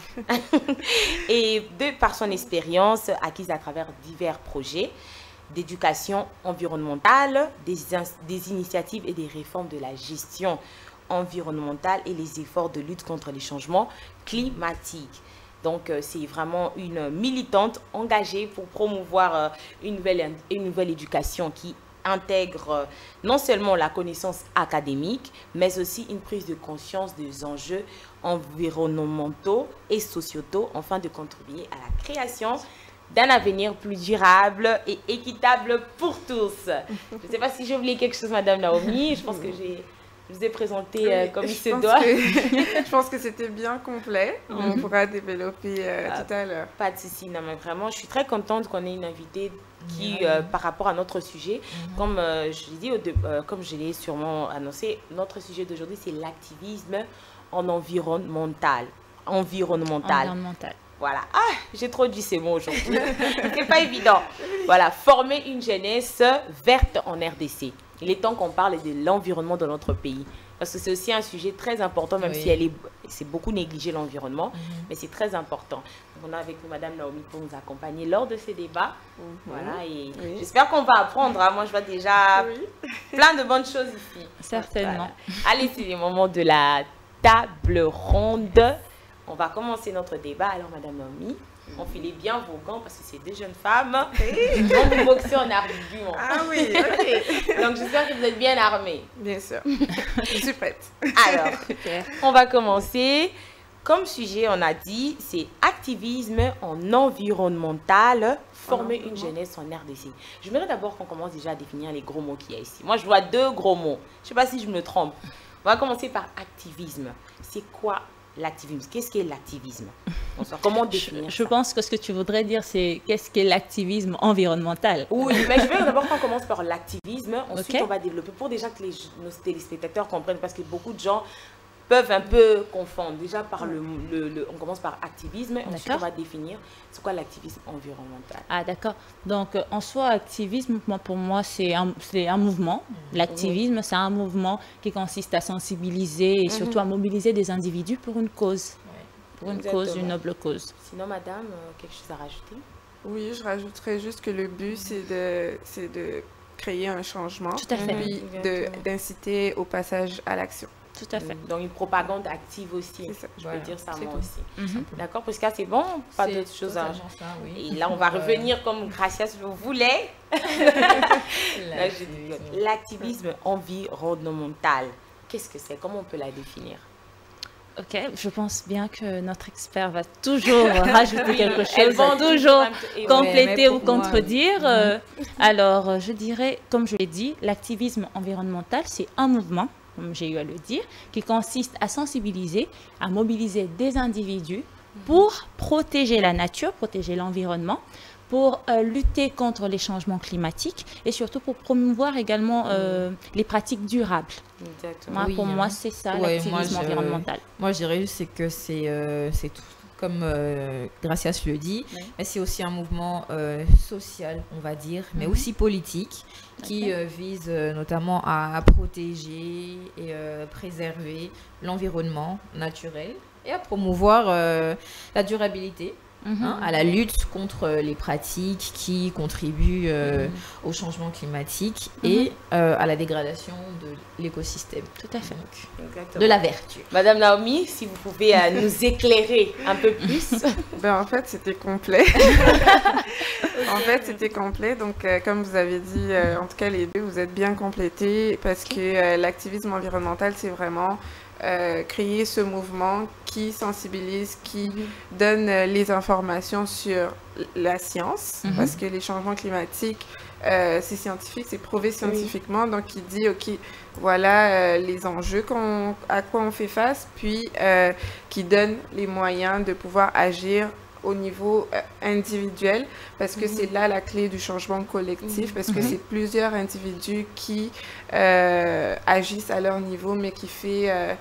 S1: Et de par son expérience acquise à travers divers projets d'éducation environnementale, des, des initiatives et des réformes de la gestion environnementale et les efforts de lutte contre les changements climatiques. Donc, euh, c'est vraiment une militante engagée pour promouvoir euh, une, nouvelle, une nouvelle éducation qui intègre euh, non seulement la connaissance académique, mais aussi une prise de conscience des enjeux environnementaux et sociétaux, afin de contribuer à la création d'un avenir plus durable et équitable pour tous. Je ne sais pas si j'ai oublié quelque chose, Madame Naomi. Je pense que j'ai... Je vous ai présenté euh, comme
S4: oui,
S1: il se doit.
S4: Que, je pense que c'était bien complet. On mm-hmm. pourra développer euh, ah, tout à l'heure.
S1: Pas de souci, non, mais vraiment, je suis très contente qu'on ait une invitée qui, mm-hmm. euh, par rapport à notre sujet, mm-hmm. comme euh, je l'ai dit, euh, comme je l'ai sûrement annoncé, notre sujet d'aujourd'hui, c'est l'activisme en environnemental. Environnemental.
S3: Environnemental.
S1: Voilà. Ah, j'ai trop dit ces mots aujourd'hui. C'est pas évident. Voilà, former une jeunesse verte en R D C. Il est temps qu'on parle de l'environnement dans notre pays. Parce que c'est aussi un sujet très important, même oui. si elle est, c'est beaucoup négligé l'environnement, mm-hmm. mais c'est très important. Donc on a avec nous Madame Naomi pour nous accompagner lors de ces débats. Mm-hmm. Voilà, et oui. j'espère qu'on va apprendre. Hein. Moi, je vois déjà oui. plein de bonnes choses ici.
S3: Certainement.
S1: Voilà. Allez, c'est le moment de la table ronde. On va commencer notre débat. Alors, Madame Naomi, enfilez bien vos gants parce que c'est des jeunes femmes. Donc, vous boxez en argument.
S4: Ah oui, ok.
S1: Donc, j'espère que vous êtes bien armés.
S4: Bien sûr. Je suis prête.
S1: Alors, on va commencer. Comme sujet, on a dit, c'est activisme en environnemental, former une jeunesse en R D C. Je voudrais d'abord qu'on commence déjà à définir les gros mots qu'il y a ici. Moi, je vois deux gros mots. Je ne sais pas si je me trompe. On va commencer par activisme. C'est quoi l'activisme? Qu'est-ce qu'est l'activisme? Comment définir
S3: Je, je pense que ce que tu voudrais dire, c'est qu'est-ce qu'est l'activisme environnemental?
S1: Oui, mais je veux d'abord qu'on commence par l'activisme. Ensuite,
S3: okay.
S1: on va développer pour déjà que les, nos téléspectateurs comprennent, parce que beaucoup de gens peuvent un peu confondre. Déjà, par le, le, le, on commence par activisme, ensuite on va définir c'est quoi l'activisme environnemental.
S3: Ah d'accord. Donc euh, en soi, activisme, moi, pour moi, c'est un, un mouvement. L'activisme, mmh. c'est un mouvement qui consiste à sensibiliser et mmh. surtout à mobiliser des individus pour une cause. pour une
S1: Exactement.
S3: cause, une noble cause.
S1: Sinon, madame, euh, quelque chose à rajouter?
S4: Oui, je rajouterais juste que le but, c'est de, c'est de créer un changement,
S3: Tout à fait.
S4: puis de-
S1: Exactement.
S4: d'inciter au passage à l'action.
S3: Tout à fait.
S1: Donc, une propagande active aussi.
S4: C'est ça.
S1: Je
S2: Voilà,
S1: peux dire ça
S2: c'est
S1: moi
S2: tout.
S1: aussi.
S3: Mhm.
S1: D'accord, parce que c'est bon, pas
S2: C'est
S1: d'autres choses à...
S2: totalement ça, oui.
S1: Et là, on va
S2: Euh,
S1: revenir comme Gracias le voulait. Là, je dis,
S2: l'activisme.
S1: l'activisme environnemental. Qu'est-ce que c'est? Comment on peut la définir?
S3: Ok, je pense bien que notre expert va toujours rajouter quelque
S1: Elle
S3: chose,
S1: vend
S3: toujours
S1: et-
S3: compléter
S2: mais
S3: ou
S2: pour moi,
S3: contredire. Euh, alors, euh, je dirais, comme je l'ai dit, l'activisme environnemental, c'est un mouvement, comme j'ai eu à le dire, qui consiste à sensibiliser, à mobiliser des individus pour protéger la nature, protéger l'environnement, pour euh, lutter contre les changements climatiques et surtout pour promouvoir également euh, les pratiques durables.
S1: Exactement.
S3: Moi,
S2: Oui,
S3: pour
S2: hein.
S3: moi, c'est ça,
S2: Ouais,
S3: l'activisme
S2: moi, je-
S3: environnemental.
S2: Moi, je dirais juste c'est que c'est euh, c'est tout comme euh, Gracias le dit,
S3: Oui.
S2: mais c'est aussi un mouvement euh, social, on va dire, mais
S3: Mhm.
S2: aussi politique, qui
S3: Ok.
S2: euh, vise euh, notamment à, à protéger et euh, préserver l'environnement naturel et à promouvoir euh, la durabilité,
S3: Mhm.
S2: hein, à la lutte contre les pratiques qui contribuent euh, au changement climatique et euh, à la dégradation de l'écosystème.
S3: Tout à fait.
S2: Donc,
S1: Exactement.
S2: de la vertu.
S1: Madame Naomi, si vous pouvez euh, nous éclairer un peu plus.
S4: Ben, en fait, c'était complet. En fait, c'était complet. Donc, euh, comme vous avez dit, euh, en tout cas, les deux, vous êtes bien complétés parce que euh, l'activisme environnemental, c'est vraiment euh, créer ce mouvement qui sensibilise, qui donne euh, les informations sur la science,
S3: Mhm.
S4: parce que les changements climatiques, euh, c'est scientifique, c'est prouvé scientifiquement. Donc, il dit, OK, voilà euh, les enjeux qu'on, à quoi on fait face, puis euh, qui donne les moyens de pouvoir agir au niveau euh, individuel, parce que c'est là la clé du changement collectif, parce que
S3: Mhm.
S4: c'est plusieurs individus qui euh, agissent à leur niveau, mais qui fait, euh,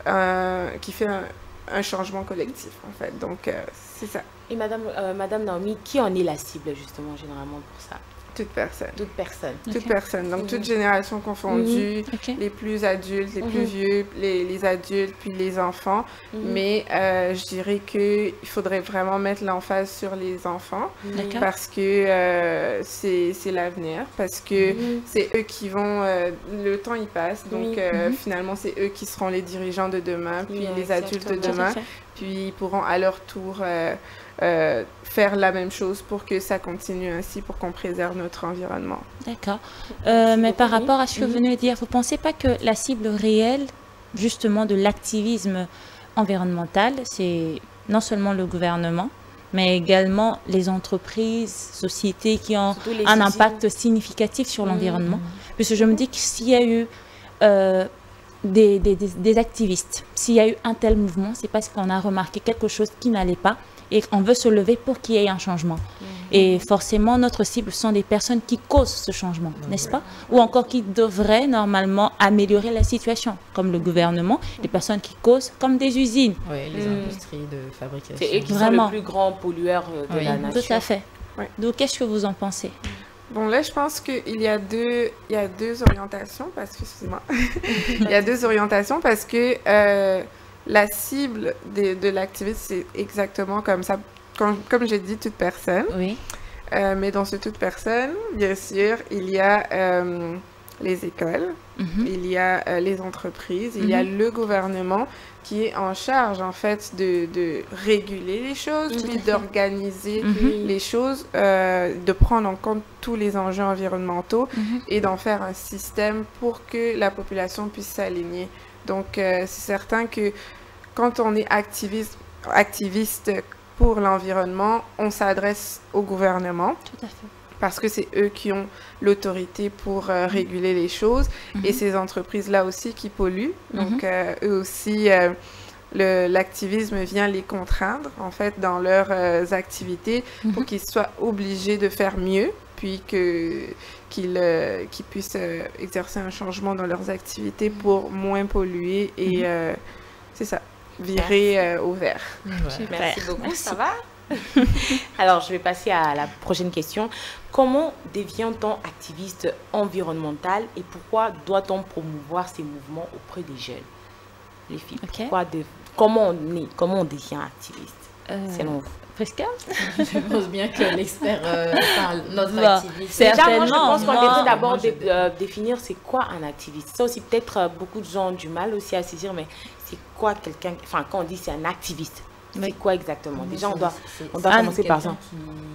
S4: un, qui fait un, un changement collectif, en fait. Donc, euh, c'est ça,
S1: Et Madame, euh, Madame Naomi, qui en est la cible justement généralement pour ça?
S4: toute personne.
S1: Toute personne.
S3: Ok.
S4: Toute personne, donc
S1: Mhm.
S4: toute génération confondue,
S3: Ok.
S4: les plus adultes, les plus
S1: Mhm.
S4: vieux, les, les adultes, puis les enfants.
S1: Mhm.
S4: Mais euh, je dirais qu'il faudrait vraiment mettre l'emphase sur les enfants.
S3: D'accord.
S4: Parce que euh, c'est c'est l'avenir, parce que
S1: Mhm.
S4: c'est eux qui vont, euh, le temps il passe, donc
S1: Oui.
S4: euh,
S3: Mhm.
S4: finalement c'est eux qui seront les dirigeants de demain, puis
S1: Oui,
S4: les adultes de
S1: exactement.
S3: Tout à
S4: demain,
S3: fait.
S4: puis ils pourront à leur tour euh, euh, faire la même chose pour que ça continue ainsi, pour qu'on préserve notre environnement.
S3: D'accord. Euh, mais par
S1: beaucoup.
S3: rapport à ce que vous
S1: Mhm.
S3: venez de dire, vous ne pensez pas que la cible réelle, justement, de l'activisme environnemental, c'est non seulement le gouvernement, mais également les entreprises, sociétés qui ont
S1: Surtout les
S3: un
S1: usines.
S3: impact significatif sur
S1: Mhm.
S3: l'environnement? Parce que je me dis que s'il y a eu euh, des, des- des- des activistes, s'il y a eu un tel mouvement, c'est parce qu'on a remarqué quelque chose qui n'allait pas et qu'on veut se lever pour qu'il y ait un changement. Et forcément, notre cible sont des personnes qui causent ce changement, n'est-ce pas? Ou encore qui devraient normalement améliorer la situation, comme le gouvernement, des personnes qui causent, comme des usines.
S2: Ouais, les
S1: Mm.
S2: industries de fabrication.
S1: C'est eux qui
S3: Vraiment.
S1: sont le plus grand pollueur euh, de
S2: Oui.
S1: la nature.
S3: Tout à fait.
S4: Ouais.
S3: Donc, qu'est-ce que vous en pensez?
S4: Bon, là, je pense qu'il y a deux, il y a deux orientations, parce que, excusez-moi, il y a deux orientations parce que euh, la cible de, de l'activiste, c'est exactement comme ça, comme, comme j'ai dit, toute personne.
S3: Oui.
S4: Euh, mais dans ce toute personne, bien sûr, il y a euh, les écoles,
S3: Mhm.
S4: il y a euh, les entreprises, il y a
S3: Mhm.
S4: le gouvernement qui est en charge, en fait, de, de réguler les choses,
S3: Tout
S4: puis
S3: à fait.
S4: d'organiser
S3: Mhm.
S4: les choses, euh, de prendre en compte tous les enjeux environnementaux
S3: Mhm.
S4: et d'en faire un système pour que la population puisse s'aligner. Donc, euh, c'est certain que quand on est activiste, activiste pour l'environnement, on s'adresse au gouvernement
S3: Tout à fait.
S4: parce que c'est eux qui ont l'autorité pour euh, réguler les choses
S3: Mhm.
S4: et ces entreprises-là aussi qui polluent. Donc,
S3: Mhm.
S4: euh, eux aussi, euh, le- l'activisme vient les contraindre, en fait, dans leurs euh, activités pour
S3: Mhm.
S4: qu'ils soient obligés de faire mieux, puis que, qu'ils euh, qu'ils puissent euh, exercer un changement dans leurs activités pour moins polluer et,
S3: Mhm.
S4: euh, c'est ça, virer euh, au vert.
S2: Ouais.
S1: Merci beaucoup,
S3: Merci.
S1: ça va? Alors, je vais passer à la prochaine question. Comment devient-on activiste environnemental et pourquoi doit-on promouvoir ces mouvements auprès des jeunes? Les filles,
S3: Ok.
S1: pourquoi, de- comment on est, comment on devient activiste,
S3: Euh,
S1: selon vous?
S3: Prisca?
S2: Je pense bien que l'expert euh, parle, notre
S3: Bah,
S2: activiste.
S3: c'est-
S1: Déjà, moi, je
S3: Certainement,
S1: pense qu'on
S3: moi-
S1: devrait d'abord
S2: moi, je-
S1: dé- euh, définir c'est quoi un activiste. Ça aussi, peut-être euh, beaucoup de gens ont du mal aussi à saisir, mais c'est quoi quelqu'un, enfin, quand on dit c'est un activiste, c'est
S3: Oui.
S1: quoi exactement? Déjà, on
S2: C'est-
S1: doit,
S2: c'est-
S1: on doit
S2: c'est
S1: commencer par
S2: quelqu'un
S1: ça.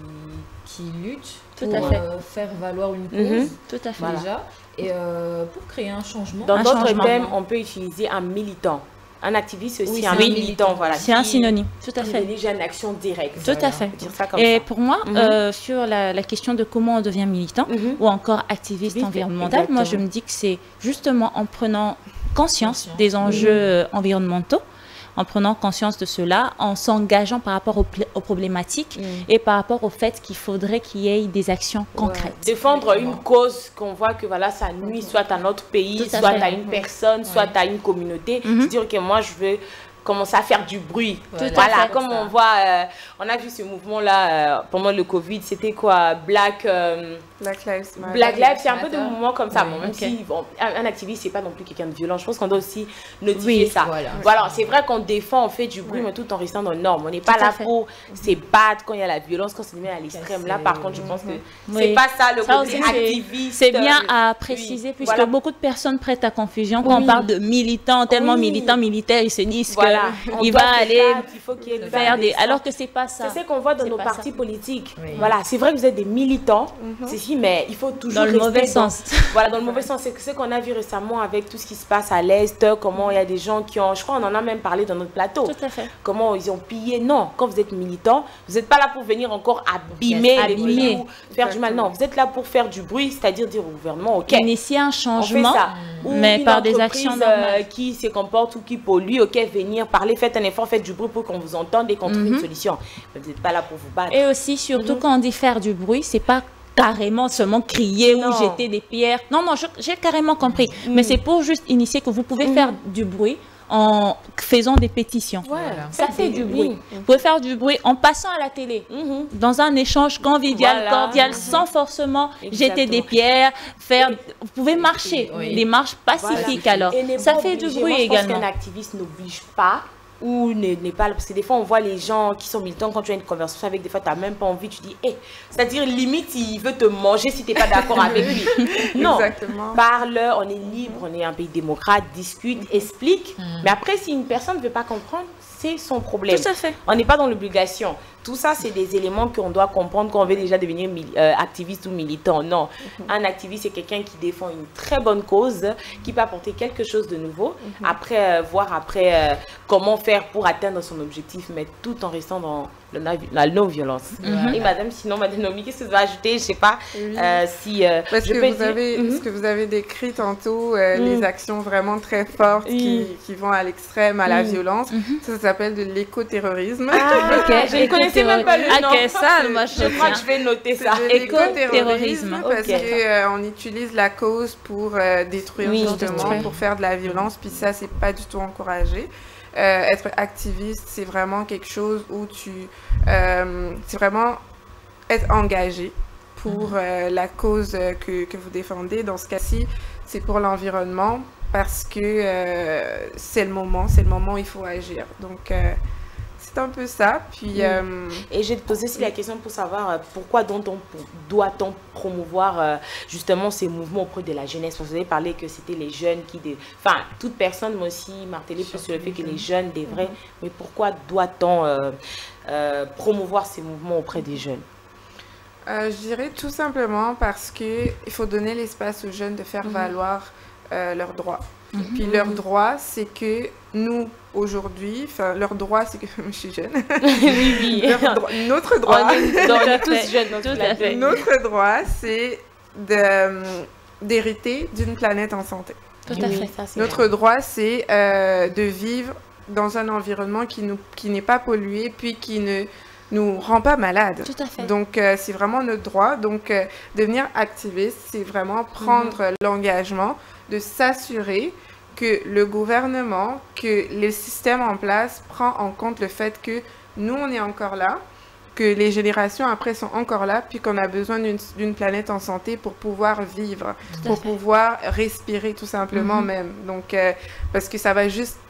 S2: Qui, qui lutte
S3: Tout
S2: pour
S3: à fait.
S2: euh, faire valoir une cause,
S1: Mhm.
S3: Tout à fait.
S1: Voilà.
S2: déjà, et euh, pour créer un changement.
S1: Dans
S3: Un
S1: notre
S3: changement.
S1: thème, on peut utiliser un militant. Un activiste, c'est aussi
S2: Oui,
S1: un
S2: c'est un
S1: militant,
S2: militant.
S1: voilà.
S3: C'est un
S1: qui-
S3: synonyme. Tout à
S1: qui
S3: fait.
S1: dirige une action directe.
S3: Tout à
S1: Voilà,
S3: fait.
S1: on peut dire ça comme
S3: Et
S1: ça.
S3: pour moi,
S1: Mhm.
S3: euh, sur la, la question de comment on devient militant
S1: Mhm.
S3: ou encore activiste
S1: Activiste,
S3: environnemental, moi je
S1: exactement.
S3: me dis que c'est justement en prenant conscience
S2: Conscience.
S3: des enjeux euh, environnementaux, en prenant conscience de cela, en s'engageant par rapport aux, pl- aux problématiques
S1: Mhm.
S3: et par rapport au fait qu'il faudrait qu'il y ait des actions concrètes.
S1: Défendre une
S2: Exactement.
S1: cause qu'on voit que voilà, ça nuit soit à notre pays,
S3: Tout à
S1: soit
S3: fait.
S1: à une personne, soit
S2: Ouais.
S1: à une communauté.
S3: Mhm.
S1: Se dire que moi, je veux commencer à faire du bruit.
S2: Voilà.
S1: Voilà,
S2: Tout à fait.
S1: comme on voit, euh, on a vu ce mouvement-là euh, pendant le Covid, c'était quoi? Black... euh,
S4: Black Lives Matter.
S1: Black Lives, c'est un peu de
S2: Matter.
S1: mouvement comme ça.
S2: Oui,
S1: Bon, même
S3: ok.
S1: si bon, un, un activiste, c'est pas non plus quelqu'un de violent. Je pense qu'on doit aussi notifier
S3: Oui,
S1: ça.
S2: voilà.
S1: Voilà, c'est vrai qu'on défend, on fait du bruit,
S4: Ouais.
S1: mais tout en restant dans les normes. On n'est pas
S3: Tout à
S1: là
S3: fait.
S1: pour se battre quand il y a la violence, quand c'est mis à l'extrême. Là,
S2: c'est-
S1: par contre, je pense que
S3: Oui.
S1: c'est pas ça le
S3: Ça
S1: côté
S3: aussi, c'est-
S1: activiste.
S3: C'est bien
S1: euh,
S3: à préciser,
S1: oui,
S3: puisque
S1: voilà.
S3: beaucoup de personnes prêtent à confusion quand
S1: Oui.
S3: on parle de militants, tellement
S1: Oui.
S3: militants, militaires, ils se disent
S1: Voilà, on
S3: qu'il
S1: doit
S3: va
S1: se
S3: aller
S1: battre, il faut qu'il y ait
S3: faire des...
S1: descente.
S3: Alors que c'est pas ça.
S1: C'est ce qu'on voit dans
S3: C'est
S1: nos
S3: pas
S1: partis
S3: ça.
S1: politiques.
S2: Oui.
S1: Voilà, c'est vrai que vous êtes des militants, c'est si, mais il faut toujours
S3: Dans le
S1: rester
S3: mauvais
S1: dans-
S3: sens.
S1: Voilà, dans le mauvais sens. C'est ce qu'on a vu récemment avec tout ce qui se passe à l'Est, comment il y a des gens qui ont, je crois on en a même parlé dans notre plateau,
S3: Tout à fait.
S1: comment ils ont pillé. Non, quand vous êtes militant, vous n'êtes pas là pour venir encore abîmer les
S3: Abîmer.
S1: pays ou faire du mal.
S4: Exactement.
S1: Non, vous êtes là pour faire du bruit, c'est-à-dire dire au gouvernement, ok,
S3: Initier un
S1: on fait
S3: changement.
S1: ça. Ou
S3: mais
S1: une
S3: par des
S1: entreprise,
S3: actions
S1: euh,
S3: normales.
S1: qui se comporte ou qui pollue, ok, venir parler, faites un effort, faites du bruit pour qu'on vous entende et qu'on trouve
S3: Mhm.
S1: une solution. Mais vous n'êtes pas là pour vous battre.
S3: Et aussi, surtout
S1: Mhm.
S3: quand on dit faire du bruit, c'est pas carrément seulement crier
S1: Non.
S3: ou jeter des pierres. Non, non, je- j'ai carrément compris.
S1: Mhm.
S3: Mais c'est pour juste initier que vous pouvez
S1: Mhm.
S3: faire du bruit en faisant des pétitions.
S1: Ouais,
S2: Voilà.
S3: Ça
S1: faites
S3: fait
S1: des-
S3: du bruit.
S1: oui.
S3: Vous pouvez faire du bruit en passant à la télé.
S1: Mhm.
S3: Dans un échange convivial,
S1: Voilà.
S3: cordial,
S1: Mhm.
S3: sans forcément jeter
S1: Exactement.
S3: des pierres, faire. Vous pouvez marcher,
S2: Oui.
S3: des marches pacifiques alors.
S1: Et n'est
S3: Ça
S1: pas
S3: fait du
S1: obligé.
S3: bruit
S1: Moi, je pense
S3: également.
S1: qu'un activiste n'oblige pas ou n'est n'est pas parce que des fois on voit les gens qui sont militants quand tu as une conversation avec des fois tu n'as même pas envie, tu dis hé, c'est-à-dire limite il veut te manger si tu n'es pas d'accord avec lui. Non,
S4: Exactement.
S1: parle, on est libre, on est un pays démocrate, discute, explique, mais après si une personne ne veut pas comprendre, c'est son problème.
S3: Tout à fait.
S1: On n'est pas dans l'obligation. Tout ça, c'est des éléments qu'on doit comprendre quand on veut déjà devenir mili- euh, activiste ou militant. Non, un activiste, c'est quelqu'un qui défend une très bonne cause, qui peut apporter quelque chose de nouveau. Après, euh, voir après euh, comment faire pour atteindre son objectif, mais tout en restant dans le na- la non-violence.
S2: Voilà.
S1: Et madame, sinon, madame Nomi, qu'est-ce que vous avez ajouté? Je ne sais pas
S4: Oui.
S1: euh, si euh,
S4: Parce
S1: je
S4: que
S1: peux
S4: vous,
S1: dire-
S4: avez,
S1: Mhm.
S4: ce que vous avez décrit tantôt, euh,
S1: Mm.
S4: les actions vraiment très fortes qui,
S1: Oui.
S4: qui vont à l'extrême, à la
S1: Mm.
S4: violence, ça, ça s'appelle de l'écoterrorisme.
S1: Ah, ok, je ne connaissais même pas le nom.
S3: Ah, que ça, moi je
S1: Je crois
S3: tiens.
S1: que je vais noter
S4: C'est
S1: ça.
S4: de
S3: Éco-terrorisme.
S4: l'écoterrorisme parce
S1: Ok.
S4: qu'on utilise la cause pour euh, détruire
S1: Oui,
S4: justement,
S1: détruire.
S4: pour faire de la violence, puis ça, c'est pas du tout encouragé. Euh, être activiste, c'est vraiment quelque chose où tu... euh, c'est vraiment être engagé pour euh, la cause euh, que, que vous défendez. Dans ce cas-ci, c'est pour l'environnement parce que euh, c'est le moment, c'est le moment où il faut agir. Donc, euh, c'est un peu ça. Puis...
S1: Mm.
S4: euh,
S1: Et je vais te poser aussi la question pour savoir euh, pourquoi donc on- doit-on promouvoir euh, justement ces mouvements auprès de la jeunesse. Parce que vous avez parlé que c'était les jeunes qui... dé- Enfin, toute personne m'a aussi martelé plus sur le fait que les jeunes devraient... Mais pourquoi doit-on euh, euh, promouvoir ces mouvements auprès des jeunes?
S4: Euh, je dirais tout simplement parce que il faut donner l'espace aux jeunes de faire
S1: Mhm.
S4: valoir euh, leurs droits.
S3: Mhm.
S4: Puis leur droit, c'est que nous, aujourd'hui, enfin, leur droit, c'est que je suis jeune.
S1: Oui, oui.
S4: Leur droit- notre droit,
S1: On est, on est
S3: Tout à fait.
S1: tous jeunes dans
S3: Tout
S1: toute
S3: à
S1: la
S3: fait.
S1: vie.
S4: notre droit, c'est de, d'hériter d'une planète en santé.
S3: Tout à
S1: Oui,
S3: fait.
S1: ça, c'est
S4: Notre droit, c'est euh, de vivre dans un environnement qui nous, qui n'est pas pollué, puis qui ne nous rend pas malades.
S3: Tout à fait.
S4: Donc, euh, c'est vraiment notre droit. Donc, euh, devenir activiste, c'est vraiment prendre euh, l'engagement de s'assurer que le gouvernement, que le système en place prend en compte le fait que nous, on est encore là, que les générations après sont encore là, puis qu'on a besoin d'une d'une planète en santé pour pouvoir vivre,
S3: Tout à
S4: pour
S3: fait.
S4: pouvoir respirer tout simplement
S3: Mhm.
S4: même. Donc, euh, parce que ça va juste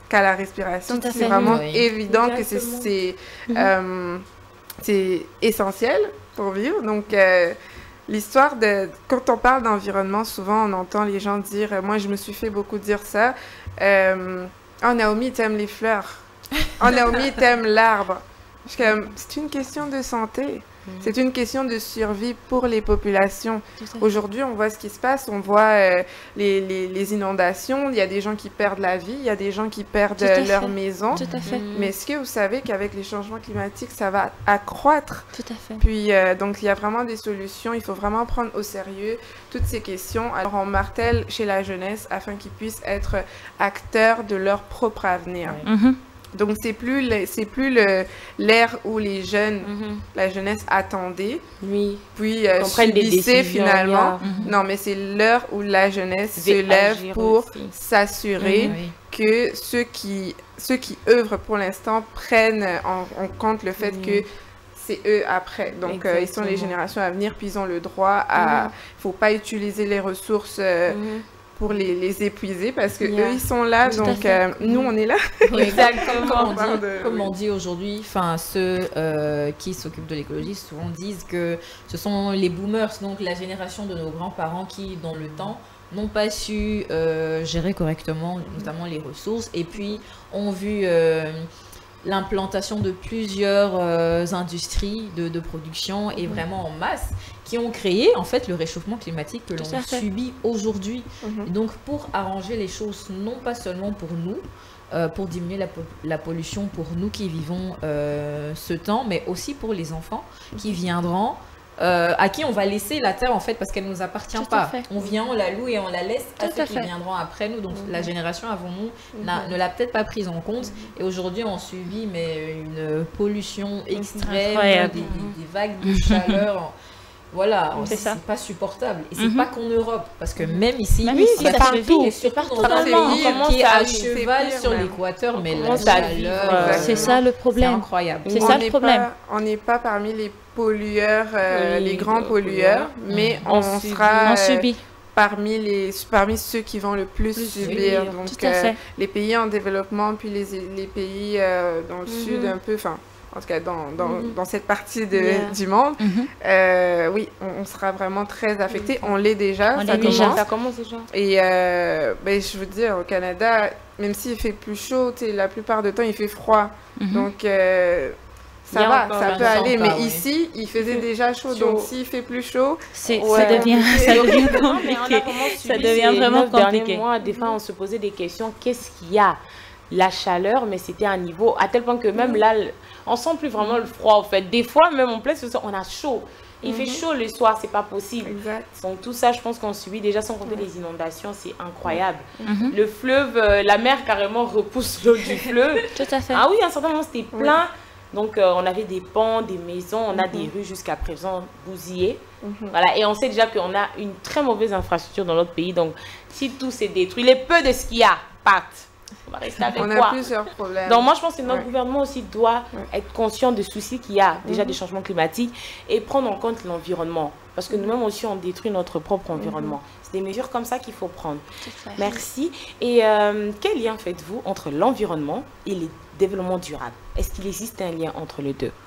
S4: qu'à la respiration.
S3: Tout à
S4: C'est
S3: fait.
S4: vraiment
S2: Oui.
S4: évident que c'est
S1: Exactement.
S4: c'est,
S3: Mhm.
S4: euh, c'est essentiel pour vivre. Donc, euh, l'histoire de... Quand on parle d'environnement, souvent, on entend les gens dire... euh, Moi, je me suis fait beaucoup dire ça. Euh, oh, Naomi, t'aimes les fleurs. Oh, Naomi, t'aimes l'arbre. Je suis comme, c'est une question de santé. C'est une question de survie pour les populations.
S3: Tout à fait.
S4: Aujourd'hui, on voit ce qui se passe, on voit euh, les, les, les inondations, il y a des gens qui perdent la vie, il y a des gens qui perdent
S3: Tout à
S4: euh, leur
S3: fait.
S4: maison.
S3: Tout à fait.
S4: Mais est-ce que vous savez qu'avec les changements climatiques, ça va accroître?
S3: Tout à fait.
S4: Puis, euh, donc, il y a vraiment des solutions. Il faut vraiment prendre au sérieux toutes ces questions. Alors, on martèle chez la jeunesse afin qu'ils puissent être acteurs de leur propre avenir.
S2: Ouais.
S3: Mhm.
S4: Donc, c'est plus le- c'est plus le- l'ère où les jeunes,
S1: Mhm.
S4: la jeunesse attendait,
S1: Oui.
S4: puis euh,
S1: Qu'on prenne des
S4: subissait
S1: décisions,
S4: finalement.
S1: il
S3: Mhm.
S4: Non, mais c'est l'heure où la jeunesse se
S1: Devait
S4: lève
S1: agir
S4: pour
S1: aussi.
S4: s'assurer
S1: Mhm.
S2: Oui.
S4: que ceux qui, ceux qui œuvrent pour l'instant prennent en, en compte le fait
S1: Mhm.
S4: que c'est eux après. Donc, euh, ils sont les
S1: Exactement.
S4: générations à venir, puis ils ont le droit à... Il
S1: Mhm.
S4: faut pas utiliser les ressources euh,
S1: Mhm.
S4: pour les, les épuiser parce que
S1: Yeah.
S4: eux ils sont là,
S3: Tout à
S4: donc
S3: fait.
S4: euh, nous, on est là.
S2: Exactement. Comme on
S4: On parle
S2: dit,
S4: de-
S2: comme
S4: oui.
S2: on dit aujourd'hui, enfin ceux euh, qui s'occupent de l'écologie souvent disent que ce sont les boomers, donc la génération de nos grands-parents qui, dans le temps, n'ont pas su euh, gérer correctement, notamment les ressources, et puis ont vu euh, l'implantation de plusieurs euh, industries de, de production et vraiment en masse qui ont créé en fait le réchauffement climatique que
S3: Tout à
S2: l'on
S3: fait.
S2: subit aujourd'hui.
S4: Mhm.
S2: Et donc, pour arranger les choses, non pas seulement pour nous, euh, pour diminuer la, po- la pollution pour nous qui vivons euh, ce temps, mais aussi pour les enfants qui viendront, euh, à qui on va laisser la terre en fait parce qu'elle ne nous appartient
S3: Tout à
S2: pas.
S3: fait.
S2: On vient, on la loue et on la laisse à
S3: Tout
S2: ceux
S3: à
S2: qui
S3: fait.
S2: viendront après nous. Donc,
S4: Mhm.
S2: la génération avant nous
S4: Mhm.
S2: n'a- ne l'a peut-être pas prise en compte. Et aujourd'hui, on subit mais, une pollution extrême,
S3: Incroyable.
S2: des, des- des vagues de chaleur. Voilà,
S3: C'est ça.
S2: c'est pas supportable. Et c'est
S3: Mhm.
S2: pas qu'en Europe, parce que même ici,
S3: Même
S2: oui,
S3: ici,
S2: ça
S3: ça
S2: se
S3: se
S2: vit,
S3: vit.
S2: et surtout dans
S4: Ça
S2: un
S4: se
S2: pays
S4: vit,
S1: comment
S2: qui est
S1: ça
S2: à
S1: vit,
S4: c'est
S2: cheval
S4: pire
S2: sur
S4: même.
S2: l'équateur, mais
S1: commence
S2: la
S1: à vivre,
S2: chaleur,
S1: euh,
S3: C'est ça le
S2: c'est
S3: problème.
S2: incroyable.
S3: C'est
S4: On
S3: ça le
S4: n'est
S3: problème.
S4: pas- on n'est pas parmi les pollueurs, euh,
S1: Oui,
S4: les grands
S1: les
S4: pollueurs,
S1: pollueurs.
S4: mais
S1: On
S4: on,
S1: subit.
S4: sera
S3: On
S4: euh,
S3: subit.
S4: parmi, les, parmi ceux qui vont le plus,
S1: Plus
S4: subir.
S1: subir.
S4: Donc,
S3: Tout à
S4: euh,
S3: fait.
S4: les pays en développement, puis les, les pays euh, dans le
S1: Mhm.
S4: sud, un peu, enfin, en tout cas dans, dans,
S1: Mhm.
S4: dans cette partie de,
S1: Yeah.
S4: du monde,
S3: Mhm.
S4: euh, oui, on, on sera vraiment très affecté. On l'est déjà,
S3: On
S4: ça
S3: l'est déjà.
S4: commence.
S1: Ça commence déjà.
S4: Et euh, ben, je veux dire, au Canada, même s'il fait plus chaud, tu sais, la plupart du temps, il fait froid.
S3: Mhm.
S4: Donc, euh,
S1: Il
S4: ça
S1: y a
S4: va,
S1: encore
S4: ça
S1: un
S4: peut
S2: temps
S4: aller.
S2: pas,
S4: Mais
S2: oui.
S4: ici, il faisait
S1: fait
S4: déjà chaud.
S1: chaud.
S4: Donc, s'il fait plus chaud,
S3: C'est-
S1: Ouais.
S3: ça devient,
S4: compliqué.
S3: ça devient
S1: Non, mais on a
S3: compliqué.
S1: vraiment
S3: Ça
S1: subi
S3: devient
S1: ces
S3: vraiment
S1: neuf derniers
S3: compliqué.
S1: mois. Des fois, on se posait des questions. Qu'est-ce qu'il y a? La chaleur, mais c'était un niveau à tel point que même là, le- on sent plus vraiment le froid. En fait, des fois, même en plein ce soir, on a chaud. Il fait
S4: Mhm.
S1: chaud le soir, c'est pas possible.
S4: exact.
S1: Donc tout ça, je pense qu'on subit déjà sans compter les inondations, c'est incroyable.
S3: Mhm.
S1: Le fleuve, euh, la mer carrément repousse l'eau du fleuve.
S3: Tout à fait.
S1: Ah oui, à un certain moment, c'était plein. Donc, euh, on avait des ponts, des maisons, on a
S4: Mhm.
S1: des rues jusqu'à présent bousillées.
S4: Mhm.
S1: Voilà, et on sait déjà qu'on a une très mauvaise infrastructure dans notre pays. Donc, si tout s'est détruit, les peu de ce qu'il y a partent. On va rester avec
S4: On a
S1: quoi?
S4: plusieurs problèmes.
S1: Donc, moi, je pense que notre
S4: Ouais.
S1: gouvernement aussi doit
S4: Ouais.
S1: être conscient des soucis qu'il y a, déjà
S4: Mhm.
S1: des changements climatiques, et prendre en compte l'environnement. Parce que nous-mêmes aussi, on détruit notre propre environnement. C'est des mesures comme ça qu'il faut prendre.
S3: Tout à fait.
S1: Merci. Et euh, quel lien faites-vous entre l'environnement et le développement durable? Est-ce qu'il existe un lien entre les deux?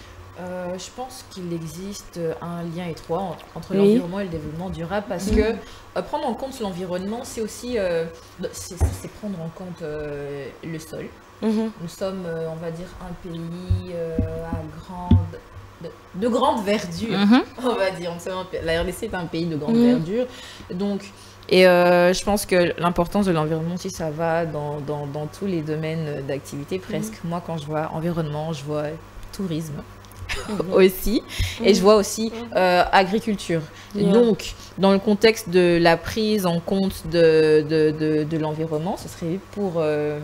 S2: Euh, je pense qu'il existe un lien étroit en- entre
S1: Oui.
S2: l'environnement et le développement durable parce
S1: Mhm.
S2: que euh, prendre en compte l'environnement, c'est aussi euh, c'est c'est prendre en compte euh, le sol.
S1: Mhm.
S2: Nous sommes, euh, on va dire, un pays euh, à grande, de, de grande verdure,
S3: Mhm.
S2: on va dire. Nous sommes un pa- la R D C est un pays de grande
S1: Mhm.
S2: verdure. Donc, et euh, je pense que l'importance de l'environnement aussi, ça va dans, dans, dans tous les domaines d'activité presque. Moi, quand je vois environnement, je vois tourisme aussi. Et je vois aussi euh, agriculture.
S1: Yeah.
S2: Donc, dans le contexte de la prise en compte de, de, de, de l'environnement, ce serait pour, euh,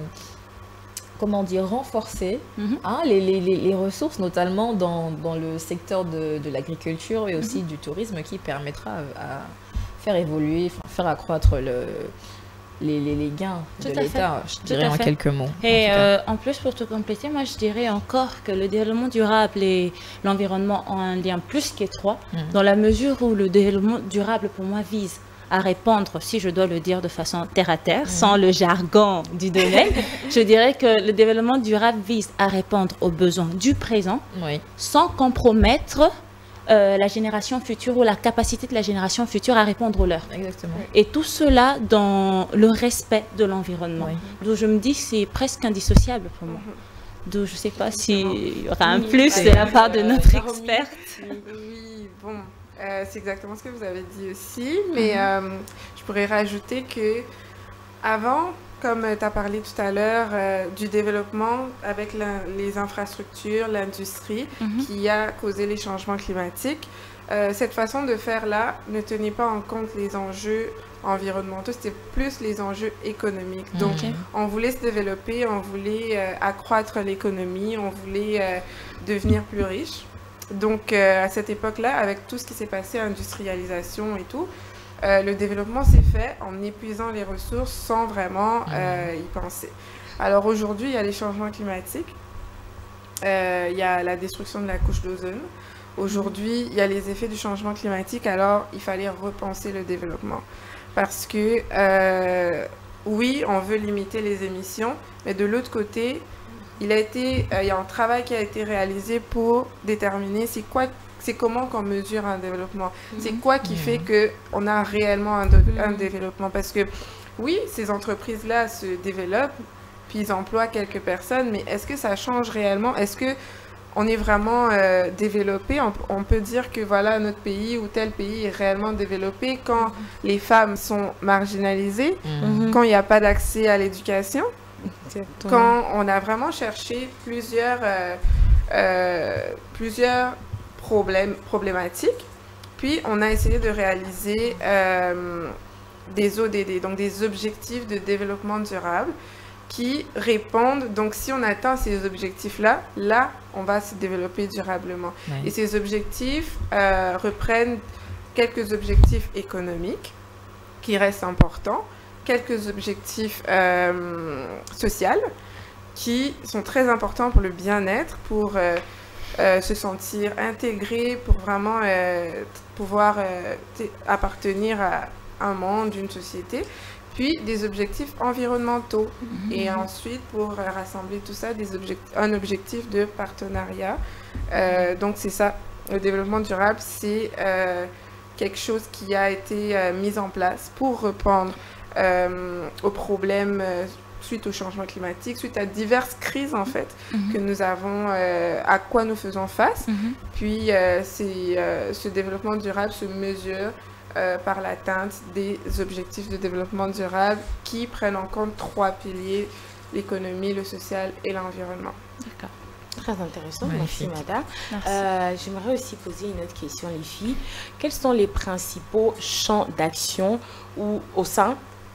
S2: comment dire, renforcer
S3: Mhm.
S2: hein, les, les, les, les ressources, notamment dans, dans le secteur de, de l'agriculture et aussi du tourisme, qui permettra à, à faire évoluer, enfin, faire accroître le, les, les, les gains
S3: Tout
S2: de
S3: à fait.
S2: l'État, je
S3: Tout
S2: dirais
S3: à
S2: en
S3: fait.
S2: quelques mots. en
S3: Et
S2: tout cas.
S3: euh, en plus, pour te compléter, moi je dirais encore que le développement durable et l'environnement ont un lien plus qu'étroit,
S2: Mhm.
S3: dans la mesure où le développement durable pour moi vise à répondre, si je dois le dire de façon terre-à-terre, mmh. sans le jargon du domaine, je dirais que le développement durable vise à répondre aux besoins du présent oui. sans compromettre euh, la génération future ou la capacité de la génération future à répondre aux leurs.
S2: Exactement.
S3: Et tout cela dans le respect de l'environnement. Oui. Donc je me dis que c'est presque indissociable pour moi. Donc je ne sais pas s'il y aura un plus oui, de la part de notre euh, experte.
S4: Oui, bon, euh, c'est exactement ce que vous avez dit aussi, mais mm-hmm. euh, je pourrais rajouter que avant, comme tu as parlé tout à l'heure, euh, du développement avec la, les infrastructures, l'industrie mm-hmm. qui a causé les changements climatiques, euh, cette façon de faire-là ne tenait pas en compte les enjeux environnementaux, c'était plus les enjeux économiques. Donc, okay. on voulait se développer, on voulait euh, accroître l'économie, on voulait euh, devenir plus riche. Donc, euh, à cette époque-là, avec tout ce qui s'est passé, industrialisation et tout, euh, le développement s'est fait en épuisant les ressources sans vraiment euh, y penser. Alors, aujourd'hui, il y a les changements climatiques, euh, il y a la destruction de la couche d'ozone. Aujourd'hui, il y a les effets du changement climatique, alors il fallait repenser le développement. Parce que, euh, oui, on veut limiter les émissions, mais de l'autre côté, il, a été, euh, il y a un travail qui a été réalisé pour déterminer c'est quoi, c'est comment qu'on mesure un développement. Mm-hmm. C'est quoi qui mm-hmm. fait qu'on a réellement un, de, mm-hmm. un développement. Parce que, oui, ces entreprises-là se développent, puis ils emploient quelques personnes, mais est-ce que ça change réellement? Est-ce que on est vraiment euh, développé, on, on peut dire que voilà, notre pays ou tel pays est réellement développé quand mm-hmm. les femmes sont marginalisées, mm-hmm. quand il n'y a pas d'accès à l'éducation, Exactement. Quand on a vraiment cherché plusieurs, euh, euh, plusieurs problèmes, problématiques, puis on a essayé de réaliser euh, des O D D, donc des objectifs de développement durable, qui répondent, donc si on atteint ces objectifs-là, là, on va se développer durablement. Oui. Et ces objectifs euh, reprennent quelques objectifs économiques qui restent importants, quelques objectifs euh, sociaux qui sont très importants pour le bien-être, pour euh, euh, se sentir intégré, pour vraiment euh, pouvoir euh, appartenir à un monde, une société. Puis des objectifs environnementaux mmh. et ensuite pour euh, rassembler tout ça, des objectifs, un objectif de partenariat. Euh, donc c'est ça, le développement durable, c'est euh, quelque chose qui a été euh, mis en place pour répondre euh, aux problèmes euh, suite au changement climatique, suite à diverses crises en fait mmh. que nous avons, euh, à quoi nous faisons face. Mmh. Puis euh, c'est, euh, ce développement durable se mesure Euh, par l'atteinte des objectifs de développement durable qui prennent en compte trois piliers, l'économie, le social et l'environnement.
S1: D'accord. Très intéressant, merci, merci madame. Merci. Euh, j'aimerais aussi poser une autre question, les filles. Quels sont les principaux champs d'action ou, au sein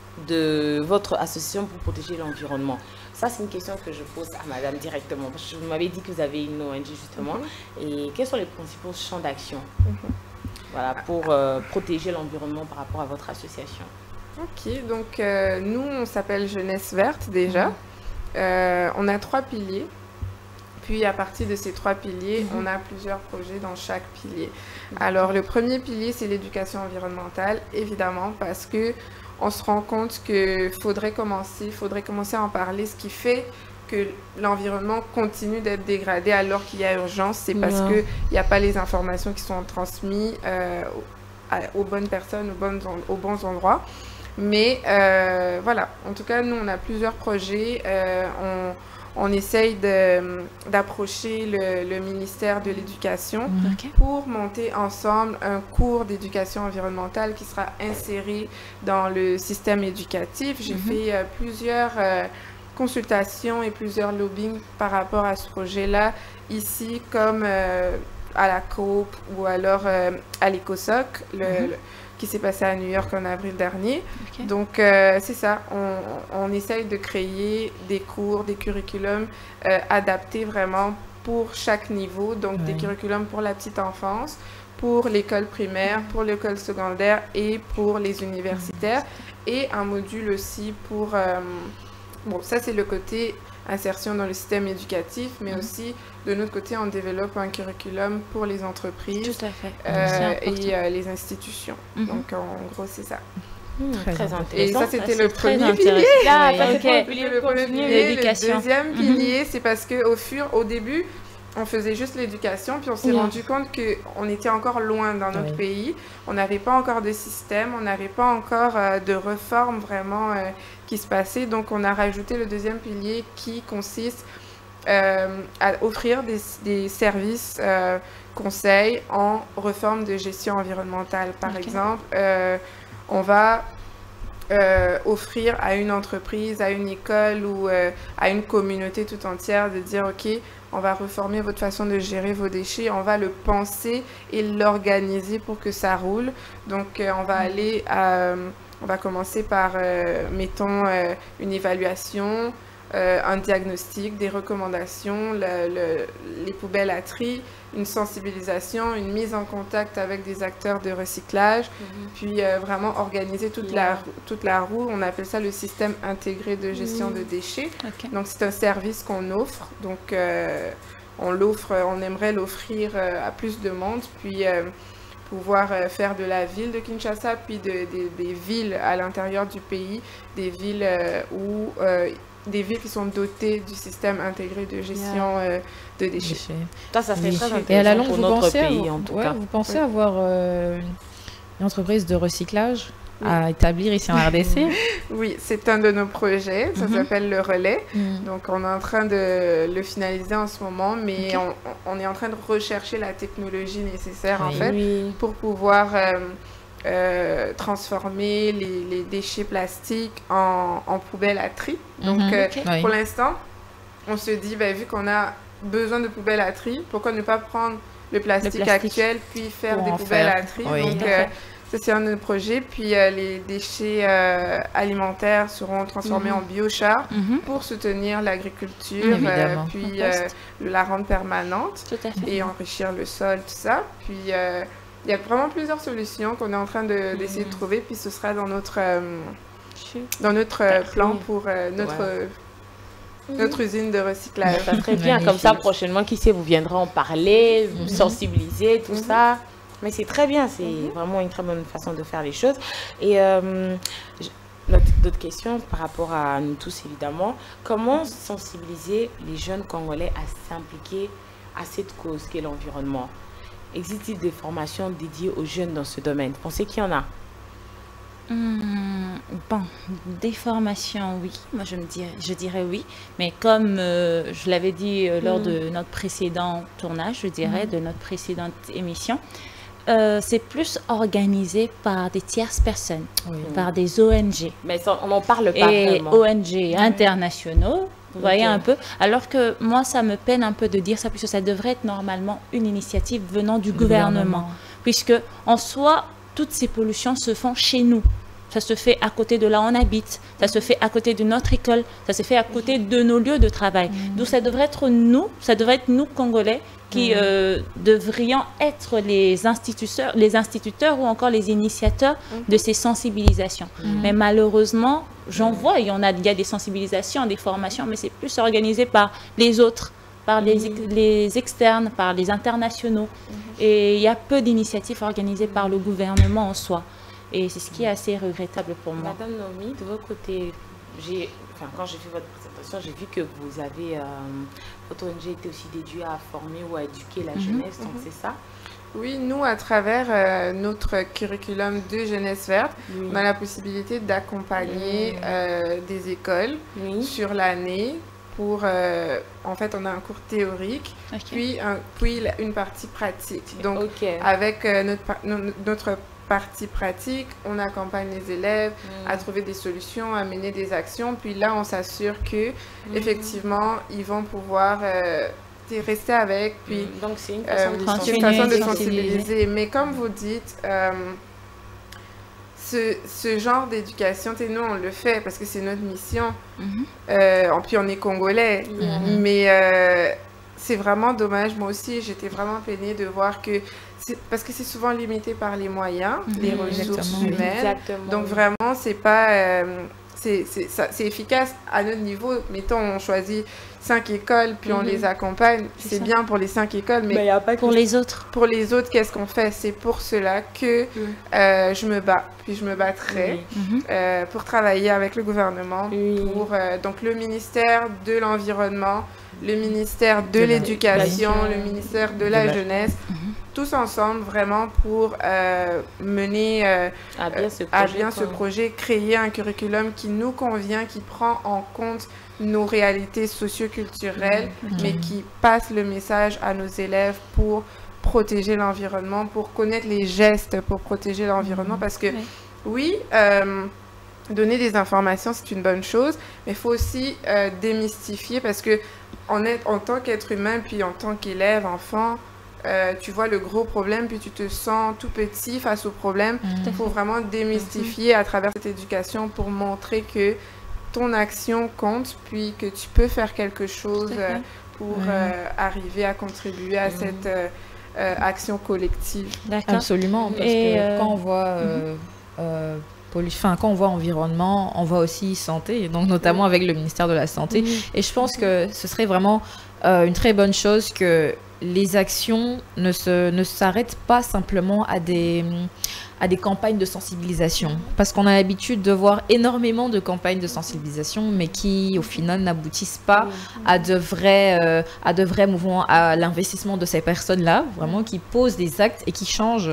S1: de votre association pour protéger l'environnement? Ça, c'est une question que je pose à madame directement. Parce que vous m'avez dit que vous avez une O N G justement. Mm-hmm. Et quels sont les principaux champs d'action mm-hmm. Voilà, pour euh, protéger l'environnement par rapport à votre association?
S4: Ok, donc euh, nous, on s'appelle Jeunesse Verte déjà. Mmh. Euh, on a trois piliers. Puis à partir de ces trois piliers, mmh. on a plusieurs projets dans chaque pilier. Mmh. Alors le premier pilier, c'est l'éducation environnementale, évidemment, parce que on se rend compte qu'il faudrait commencer, faudrait commencer à en parler, ce qui fait que l'environnement continue d'être dégradé alors qu'il y a urgence, c'est parce yeah. qu'il n'y a pas les informations qui sont transmises euh, à, aux bonnes personnes, aux, bonnes, aux bons endroits. Mais euh, voilà, en tout cas, nous, on a plusieurs projets. Euh, on, on essaye de, d'approcher le, le ministère de l'Éducation mmh. okay. pour monter ensemble un cours d'éducation environnementale qui sera inséré dans le système éducatif. J'ai mmh. fait euh, plusieurs... Euh, consultations et plusieurs lobbying par rapport à ce projet-là, ici comme euh, à la Coop ou alors euh, à l'ECOSOC, le, mm-hmm. le, qui s'est passé à New York en avril dernier. Okay. Donc, euh, c'est ça, on, on essaye de créer des cours, des curriculums euh, adaptés vraiment pour chaque niveau, donc ouais. des curriculums pour la petite enfance, pour l'école primaire, pour l'école secondaire et pour les universitaires, mm-hmm. et un module aussi pour... Euh, bon, ça c'est le côté insertion dans le système éducatif, mais
S3: Mhm.
S4: aussi de notre côté, on développe un curriculum pour les entreprises
S3: Tout à fait.
S4: euh,
S3: C'est important.
S4: et euh, les institutions.
S3: Mhm.
S4: Donc en gros, c'est ça.
S1: Hmm,
S2: Très
S1: très
S2: intéressant.
S4: Et
S1: intéressant.
S4: ça, c'était
S3: c'est
S4: le
S3: très
S4: premier pilier.
S3: intéressant.
S1: Là,
S3: Oui,
S1: ça, c'est
S3: ok.
S1: pas le pilier,
S4: Le premier
S1: continue.
S4: pilier, le
S3: L'éducation.
S4: deuxième
S3: Mhm.
S4: pilier, c'est parce qu'au fur, au début, on faisait juste l'éducation, puis on s'est
S1: Yeah.
S4: rendu compte qu'on était encore loin dans notre
S2: Oui.
S4: pays. On n'avait pas encore de système, on n'avait pas encore euh, de réforme vraiment euh, qui se passait. Donc, on a rajouté le deuxième pilier qui consiste euh, à offrir des, des services euh, conseils en réforme de gestion environnementale. Par
S3: Ok.
S4: exemple, euh, on va euh, offrir à une entreprise, à une école ou euh, à une communauté tout entière de dire, OK, on va reformer votre façon de gérer vos déchets, on va le penser et l'organiser pour que ça roule. Donc, euh, on va aller à, on va commencer par, euh, mettons, euh, une évaluation, euh, un diagnostic, des recommandations, le- le- les poubelles à tri, une sensibilisation, une mise en contact avec des acteurs de recyclage,
S1: Mhm.
S4: puis euh, vraiment organiser toute,
S1: Yeah.
S4: la, toute la roue. On appelle ça le système intégré de gestion
S1: Mhm.
S4: de déchets.
S3: Ok.
S4: Donc, c'est un service qu'on offre. Donc, euh, on l'offre, on aimerait l'offrir euh, à plus de monde, puis euh, pouvoir euh, faire de la ville de Kinshasa, puis de, de- des villes à l'intérieur du pays, des villes euh, où euh, des villes qui sont dotées du système intégré de gestion euh, de déchets.
S2: Déchets.
S1: Ça, ça serait
S2: Oui.
S1: très intéressant
S2: Et à la longue,
S1: pour
S2: vous
S1: notre
S2: pensez,
S1: pays,
S2: avoir,
S1: en tout
S2: ouais,
S1: cas.
S2: vous pensez
S4: Oui.
S2: avoir euh, une entreprise de recyclage
S4: Oui.
S2: à établir ici en R D C?
S4: Oui, c'est un de nos projets. Ça
S2: Mhm.
S4: s'appelle le relais.
S2: Mm.
S4: Donc, on est en train de le finaliser en ce moment, mais
S2: Ok.
S4: on, on est en train de rechercher la technologie nécessaire, en
S2: Oui.
S4: fait,
S1: Oui.
S4: pour pouvoir euh, euh, transformer les, les déchets plastiques en, en poubelles à tri. Donc,
S2: Mhm.
S4: euh,
S3: Ok.
S2: Oui.
S4: pour l'instant, on se dit, ben, vu qu'on a besoin de poubelles à tri, pourquoi ne pas prendre le plastique,
S3: plastique.
S4: actuel puis faire
S2: Pour
S4: des
S2: en
S4: poubelles
S2: faire.
S4: à tri?
S2: Oui.
S4: Donc,
S3: Tout à
S4: euh,
S3: fait.
S4: ça, c'est un de nos projets. Puis, euh, les déchets euh, alimentaires seront transformés
S1: Mhm.
S4: en biochar
S3: Mhm.
S4: pour soutenir l'agriculture,
S2: Évidemment.
S4: euh, puis
S3: Compost.
S4: euh, la rendre permanente
S3: Tout à fait.
S4: et enrichir le sol, tout ça. Puis euh, il y a vraiment plusieurs solutions qu'on est en train de- d'essayer de
S1: Mhm.
S4: trouver, puis ce sera dans notre, euh,
S1: Chut.
S4: dans notre euh,
S1: Parfait.
S4: plan pour euh, notre,
S1: Ouais.
S4: euh, notre usine de recyclage.
S1: Ça serait bien, comme ça,
S2: Magnifique.
S1: prochainement, qui sait, vous viendrez en parler, vous
S2: Mhm.
S1: sensibiliser, tout
S4: Mhm.
S1: ça. Mais c'est très bien, c'est
S4: Mhm.
S1: vraiment une très bonne façon de faire les choses. Et euh, je- notre, d'autres questions par rapport à nous tous, évidemment. Comment sensibiliser les jeunes Congolais à s'impliquer à cette cause qu'est l'environnement? Existe-t-il des formations dédiées aux jeunes dans ce domaine? Pensez qu'il y en a?
S3: Hmm, bon, des formations, oui. Moi, je, me dirais, je dirais oui. Mais comme euh, je l'avais dit euh, lors
S1: Mm.
S3: de notre précédent tournage, je dirais,
S2: Mm.
S3: de notre précédente émission, euh, c'est plus organisé par des tierces personnes,
S2: Oui.
S3: par des O N G.
S1: Mais ça, on n'en parle pas
S3: Et
S1: vraiment.
S3: O N G internationaux, vous voyez
S1: Ok.
S3: un peu. Alors que moi, ça me peine un peu de dire ça, puisque ça devrait être normalement une initiative venant du gouvernement. Puisque en soi, toutes ces pollutions se font chez nous. Ça se fait à côté de là où on habite, ça se fait à côté de notre école, ça se fait à côté de nos lieux de travail. Donc ça devrait être nous, ça devrait être nous Congolais qui
S1: Mhm.
S3: euh, devrions être les instituteurs, les instituteurs ou encore les initiateurs de ces sensibilisations.
S2: Mhm.
S3: Mais malheureusement, j'en vois, il y en a, il y a des sensibilisations, des formations, mais c'est plus organisé par les autres, par les, ex- les externes, par les internationaux. Et il y a peu d'initiatives organisées par le gouvernement en soi. Et c'est ce qui est assez regrettable pour moi.
S1: Madame Nomi, de votre côté, j'ai, enfin, quand j'ai fait votre présentation, j'ai vu que vous avez, euh, votre O N G était aussi dédiée à former ou à éduquer la
S3: Mhm,
S1: jeunesse, donc
S4: mhm.
S1: c'est ça?
S4: Oui, nous, à travers euh, notre curriculum de jeunesse verte,
S1: Oui.
S4: on a la possibilité d'accompagner
S1: Mhm.
S4: euh, des écoles
S1: Oui.
S4: sur l'année pour, euh, en fait, on a un cours théorique,
S3: Ok.
S4: puis, un, puis la- une partie pratique. Donc,
S1: Ok.
S4: avec euh, notre, par- no- notre partie pratique, on accompagne les élèves
S1: Mhm.
S4: à trouver des solutions, à mener des actions. Puis là, on s'assure que
S1: Mhm.
S4: effectivement, ils vont pouvoir euh, t'sais, rester avec. Puis
S1: Mhm. Donc c'est une
S4: euh,
S1: façon de
S4: c'est
S3: Continuer
S4: une
S1: sensibiliser.
S4: façon de
S3: de
S4: sensibiliser.
S3: sensibiliser.
S4: Mais comme vous dites, euh, ce, ce genre d'éducation, t'sais, nous, on le fait parce que c'est notre mission.
S3: Mhm.
S4: Euh, puis on est Congolais.
S2: Mhm.
S4: Mais euh, c'est vraiment dommage. Moi aussi, j'étais vraiment peinée de voir que... c'est- Parce que c'est souvent limité par les moyens,
S3: Mhm.
S4: les ressources
S2: Exactement, oui.
S4: humaines.
S1: Exactement.
S4: Donc
S1: oui.
S4: vraiment, c'est pas... euh, c'est efficace à notre niveau. Mettons, on choisit cinq écoles, puis mm-hmm. on les accompagne. C'est bien pour les cinq écoles, mais,
S3: mais y a pas pour que... les autres.
S4: Pour les autres, qu'est-ce qu'on fait? C'est pour cela que mm. euh, je me bats. Puis je me battrai mm-hmm. euh, pour travailler avec le gouvernement, oui. pour euh, donc le ministère de l'Environnement, le ministère de, de l'Éducation, le ministère de, de la, la Jeunesse, mm-hmm. tous ensemble vraiment pour euh, mener euh,
S1: à bien, ce projet,
S4: à bien ce projet, créer un curriculum qui nous convient, qui prend en compte nos réalités socioculturelles, mmh. mais qui passe le message à nos élèves pour protéger l'environnement, pour connaître les gestes pour protéger l'environnement, mmh. parce que oui, oui euh, donner des informations, c'est une bonne chose, mais il faut aussi euh, démystifier, parce que en, est, en tant qu'être humain, puis en tant qu'élève, enfant, euh, tu vois le gros problème, puis tu te sens tout petit face au problème. Il mmh. faut vraiment démystifier mmh. à travers cette éducation pour montrer que ton action compte, puis que tu peux faire quelque chose euh, pour mmh. euh, arriver à contribuer à mmh. cette euh, euh, action collective.
S2: Absolument, parce Et que euh... quand on voit... Euh, mmh. euh, Enfin, quand on voit environnement, on voit aussi santé, donc notamment avec le ministère de la Santé. Mmh. Et je pense que ce serait vraiment euh, une très bonne chose que les actions ne se, ne s'arrêtent pas simplement à des, à des campagnes de sensibilisation. Parce qu'on a l'habitude de voir énormément de campagnes de sensibilisation, mais qui, au final, n'aboutissent pas à de vrais, euh, à de vrais mouvements, à l'investissement de ces personnes-là, vraiment, qui posent des actes et qui changent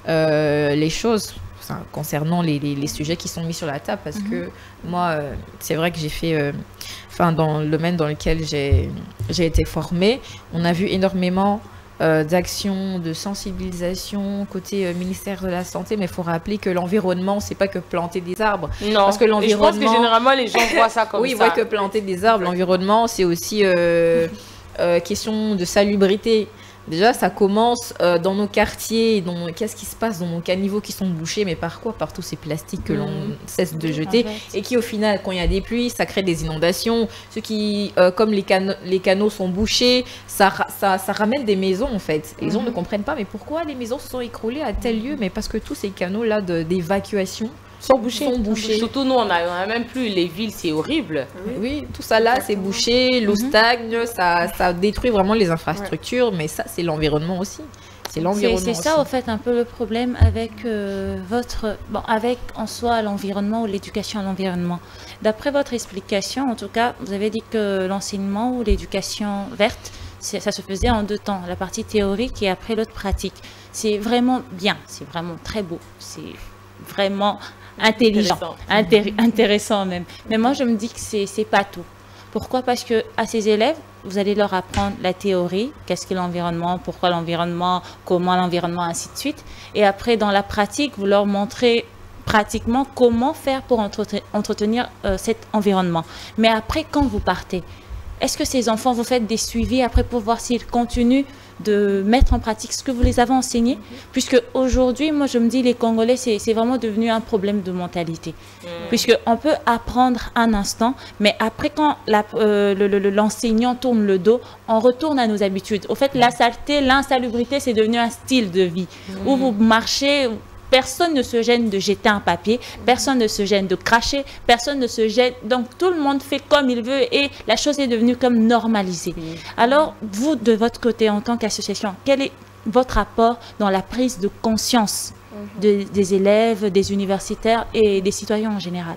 S2: euh, les choses. Concernant les, les, les sujets qui sont mis sur la table, parce mm-hmm. que moi, euh, c'est vrai que j'ai fait, euh, enfin, dans le domaine dans lequel j'ai été formée, on a vu énormément euh, d'actions de sensibilisation côté euh, ministère de la Santé, mais il faut rappeler que l'environnement, c'est pas que planter des arbres.
S1: Non, parce que l'environnement... je pense que généralement, les gens voient ça comme
S2: oui,
S1: ça.
S2: Oui, ils voient que planter des arbres. L'environnement, c'est aussi euh, euh, question de salubrité. Déjà, ça commence euh, dans nos quartiers, qu'est-ce qui se passe dans nos caniveaux qui sont bouchés, mais par quoi? Par tous ces plastiques que mmh. l'on cesse de jeter, et qui au final, quand il y a des pluies, ça crée des inondations. Ceux qui, euh, comme les, can les canaux sont bouchés, ça, ça, ça ramène des maisons en fait. Et mmh. les gens ne comprennent pas, mais pourquoi les maisons se sont écroulées à tel lieu? Mais parce que tous ces canaux-là d'évacuation
S1: sont bouchés.
S2: sont bouchés.
S1: Surtout nous, on n'a même plus les villes, c'est horrible.
S2: Oui, oui, tout ça là, c'est bouché, l'eau mm-hmm. stagne, ça, ça détruit vraiment les infrastructures, ouais. mais ça, c'est l'environnement aussi. C'est l'environnement.
S3: C'est ça, en fait, un peu le problème avec euh, votre, bon, avec en soi l'environnement ou l'éducation à l'environnement. D'après votre explication, en tout cas, vous avez dit que l'enseignement ou l'éducation verte, ça se faisait en deux temps, la partie théorique et après l'autre pratique. C'est vraiment bien, c'est vraiment très beau, c'est vraiment intelligent, intéressant. intéressant même. Mais moi, je me dis que c'est pas tout. Pourquoi? Parce que à ces élèves, vous allez leur apprendre la théorie, qu'est-ce que l'environnement, pourquoi l'environnement, comment l'environnement, ainsi de suite. Et après, dans la pratique, vous leur montrez pratiquement comment faire pour entretenir, entretenir euh, cet environnement. Mais après, quand vous partez, est-ce que ces enfants, vous faites des suivis après pour voir s'ils continuent de mettre en pratique ce que vous les avez enseigné? Mm-hmm. Puisque aujourd'hui, moi je me dis, les Congolais, c'est vraiment devenu un problème de mentalité. Mm. Puisqu'on peut apprendre un instant, mais après quand l'enseignant euh, le, le, tourne le dos, on retourne à nos habitudes. Au fait, la saleté, l'insalubrité, c'est devenu un style de vie. Mm. Où vous marchez... Personne ne se gêne de jeter un papier, personne ne se gêne de cracher, personne ne se gêne. Donc, tout le monde fait comme il veut et la chose est devenue comme normalisée. Oui. Alors, vous, de votre côté, en tant qu'association, quel est votre apport dans la prise de conscience mm-hmm. de, des élèves, des universitaires et des citoyens en général?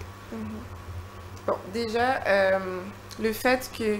S4: mm-hmm. Bon, déjà, euh, le fait que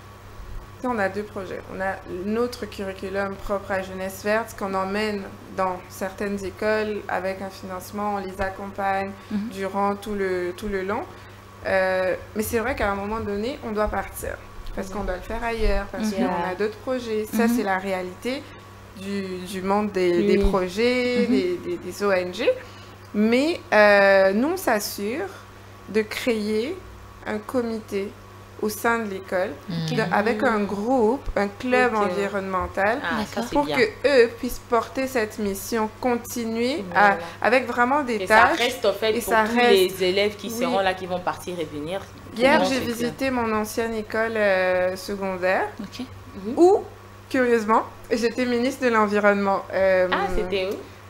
S4: on a deux projets. On a notre curriculum propre à Jeunesse Verte qu'on emmène dans certaines écoles avec un financement, on les accompagne mm-hmm. durant tout le, tout le long. Euh, mais c'est vrai qu'à un moment donné, on doit partir parce mm-hmm. qu'on doit le faire ailleurs, parce mm-hmm. qu'on a d'autres projets. Ça, mm-hmm. c'est la réalité du, du monde des, oui. des projets, mm-hmm. des, des, des O N G. Mais euh, nous, on s'assure de créer un comité au sein de l'école, okay. avec un groupe, un club okay. environnemental,
S1: ah,
S4: pour qu'eux puissent porter cette mission, continuer voilà. à, avec vraiment des
S1: et
S4: tâches.
S1: Ça reste en fait et pour ça tous reste... les élèves qui oui. seront là, qui vont partir et venir.
S4: Hier, j'ai visité mon ancienne école euh, secondaire,
S3: okay.
S4: mm-hmm. où, curieusement, j'étais ministre de l'Environnement.
S1: Euh, ah, c'était où?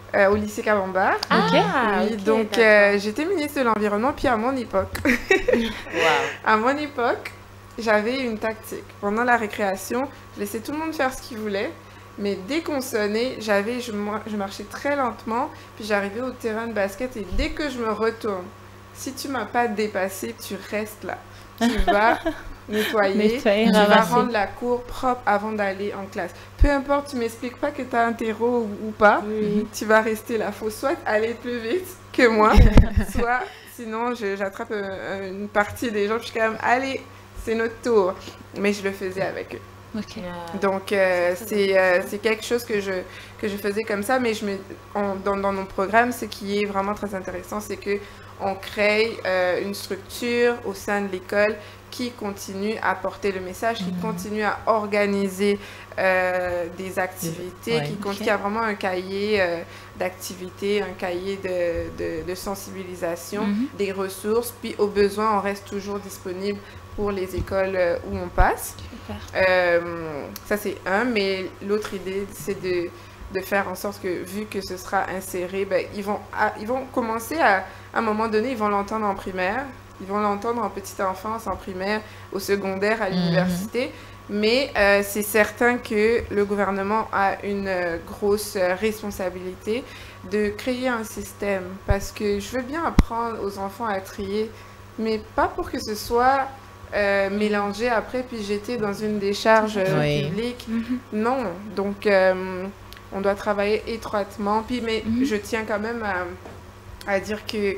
S4: euh, au lycée Camembert.
S1: Ah,
S4: Oui,
S1: ok,
S4: donc
S1: d'accord.
S4: euh, j'étais ministre de l'Environnement, puis à mon époque,
S1: Wow.
S4: à mon époque, j'avais une tactique. Pendant la récréation, je laissais tout le monde faire ce qu'il voulait, mais dès qu'on sonnait, j'avais, je, mar- je marchais très lentement, puis j'arrivais au terrain de basket, et dès que je me retourne, si tu m'as pas dépassé, tu restes là. Tu vas nettoyer,
S3: Nettoyer,
S4: tu vas
S3: ramasser.
S4: rendre la cour propre avant d'aller en classe. Peu importe, tu m'expliques pas que tu as un terreau ou, ou pas,
S1: Oui.
S4: tu vas rester là. Faut soit aller plus vite que moi, soit sinon je- j'attrape euh, une partie des gens, puis je suis quand même, allez, c'est notre tour. Mais je le faisais avec eux.
S3: Ok.
S1: Yeah.
S4: Donc, euh, c'est euh, c'est quelque chose que je, que je faisais comme ça, mais je me, on- dans, dans mon programme, ce qui est vraiment très intéressant, c'est que on crée euh, une structure au sein de l'école qui continue à porter le message, qui
S2: Mhm.
S4: continue à organiser euh, des activités,
S2: Ouais.
S4: qui continue
S3: Ok.
S4: à vraiment un cahier euh, d'activités, un cahier de, de, de sensibilisation,
S3: Mhm.
S4: des ressources, puis au besoin, on reste toujours disponible pour les écoles euh, où on passe.
S3: Super.
S4: Euh, ça, c'est un, mais l'autre idée, c'est de, de faire en sorte que, vu que ce sera inséré, ben, ils, vont, à- ils vont commencer à, à un moment donné, ils vont l'entendre en primaire, ils vont l'entendre en petite enfance, en primaire, au secondaire, à l'université. Mais euh, c'est certain que le gouvernement a une euh, grosse euh, responsabilité de créer un système. Parce que je veux bien apprendre aux enfants à trier, mais pas pour que ce soit euh, mélangé après puis jeté dans une décharge euh,
S2: Oui.
S4: publique.
S3: Mhm.
S4: Non. Donc, euh, on doit travailler étroitement. Puis, mais
S3: Mhm.
S4: je tiens quand même à, à dire que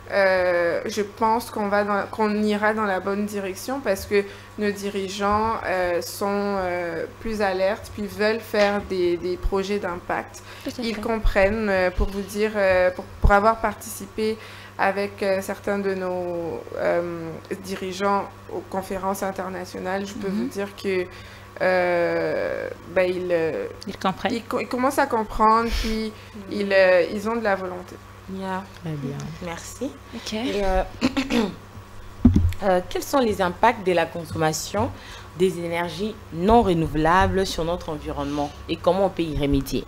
S4: euh, je pense qu'on va dans- qu'on ira dans la bonne direction parce que nos dirigeants euh, sont euh, plus alertes puis veulent faire des, des projets d'impact.
S3: Tout à
S4: Ils
S3: fait.
S4: comprennent, euh, pour vous dire, euh, pour, pour avoir participé avec euh, certains de nos euh, dirigeants aux conférences internationales, je peux
S3: Mhm.
S4: vous dire que euh, ben, ils, euh,
S3: Ils comprennent.
S4: ils, co- ils commencent à comprendre puis ils, euh, ils ont de la volonté.
S1: Yeah.
S2: Très bien.
S1: Merci.
S3: Ok.
S1: Et euh, euh, quels sont les impacts de la consommation des énergies non renouvelables sur notre environnement et comment on peut y remédier?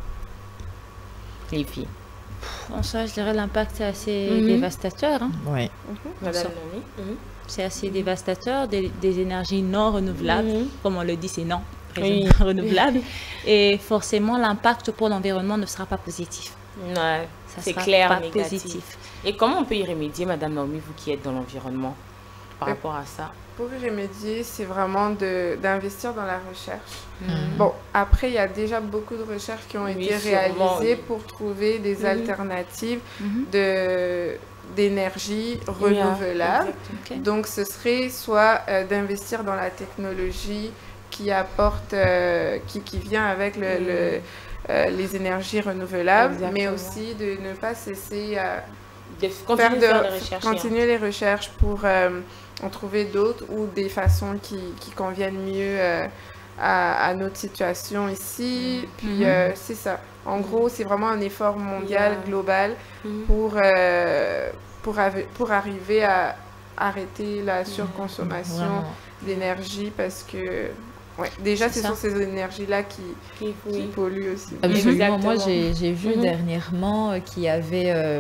S1: Les filles.
S3: En ça, je dirais l'impact est assez
S1: Mhm.
S3: dévastateur. hein.
S2: Ouais.
S1: Madame
S3: Ça.
S1: Nomi.
S3: C'est assez dévastateur. Des, des énergies non renouvelables.
S1: Mhm.
S3: Comme on le dit, c'est non
S1: Oui.
S3: renouvelable. Et forcément, l'impact pour l'environnement ne sera pas positif.
S1: Ouais,
S3: Ça
S1: c'est
S3: sera
S1: clair,
S3: pas
S1: négatif.
S3: positif.
S1: Et comment on peut y remédier, Madame Naomi, vous qui êtes dans l'environnement, par
S4: Euh,
S1: rapport à ça?
S4: Pour y remédier, c'est vraiment de- d'investir dans la recherche.
S2: Mhm.
S4: Bon, après, il y a déjà beaucoup de recherches qui ont
S1: Oui,
S4: été
S1: sûrement,
S4: réalisées
S1: oui.
S4: pour trouver des
S1: Mhm.
S4: alternatives
S3: Mhm.
S4: de d'énergie renouvelable.
S1: Exactement.
S3: Ok.
S4: Donc, ce serait soit euh, d'investir dans la technologie qui apporte, euh, qui, qui vient avec le,
S1: Mhm.
S4: le, euh, les énergies renouvelables, mais
S1: Exactement.
S4: aussi de ne pas cesser à
S1: De
S4: faire
S1: continuer
S4: de,
S1: de faire les recherches.
S4: continuer les recherches pour euh, en trouver d'autres ou des façons qui, qui conviennent mieux euh, à, à notre situation ici. Puis
S3: Mhm.
S4: euh, c'est ça. En gros, c'est vraiment un effort mondial,
S1: Yeah.
S4: global,
S1: Mhm.
S4: pour, euh, pour, ave- pour arriver à arrêter la surconsommation
S2: Vraiment.
S4: d'énergie parce que ouais, déjà,
S3: C'est
S4: ce
S3: ça.
S4: sont ces énergies-là qui,
S1: Qui-
S4: qui
S1: oui.
S4: polluent aussi.
S2: Absolument. Moi,
S1: Exactement.
S2: j'ai j'ai vu
S1: Mhm.
S2: dernièrement euh, qu'il y avait. euh,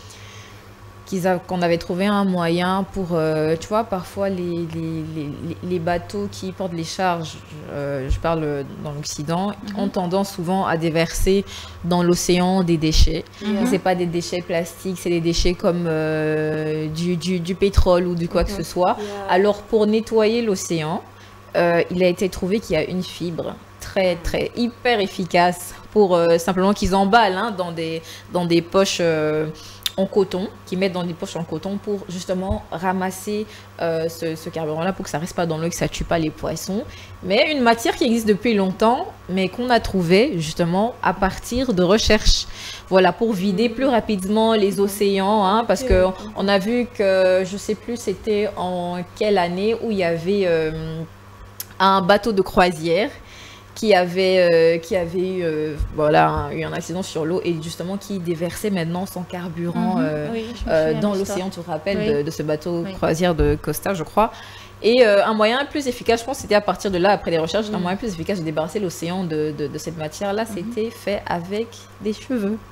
S2: qu'ils a- qu'on avait trouvé un moyen pour, euh, tu vois, parfois les, les, les, les- les bateaux qui portent les charges, euh, je parle euh, dans l'Occident,
S3: Mhm.
S2: ont tendance souvent à déverser dans l'océan des déchets.
S1: Yeah.
S2: Et c'est pas des déchets plastiques, c'est des déchets comme euh, du, du, du pétrole ou du quoi que
S4: Mhm.
S2: ce soit.
S1: Yeah.
S2: Alors pour nettoyer l'océan, euh, il a été trouvé qu'il y a une fibre très très hyper efficace pour euh, simplement qu'ils emballent hein, dans des dans des poches euh, en coton, qu'ils mettent dans des poches en coton pour justement ramasser euh, ce, ce carburant-là pour que ça reste pas dans l'eau et que ça tue pas les poissons. Mais une matière qui existe depuis longtemps, mais qu'on a trouvée justement à partir de recherches. Voilà, pour vider plus rapidement les océans, hein, parce que on a vu que, je sais plus c'était en quelle année, où il y avait euh, un bateau de croisière qui avait, euh, qui avait eu, euh, voilà, un, eu un accident sur l'eau et justement qui déversait maintenant son carburant
S3: Mhm.
S2: euh,
S3: Oui, je me
S2: euh,
S3: souviens
S2: dans
S3: de l'histoire.
S2: l'océan, tu te rappelles,
S3: Oui.
S2: de, de ce bateau
S3: Oui.
S2: croisière de Costa, je crois. Et euh, un moyen plus efficace, je pense, c'était à partir de là, après les recherches, un
S1: Mhm.
S2: moyen plus efficace de débarrasser l'océan de, de, de cette matière-là, c'était fait avec des cheveux.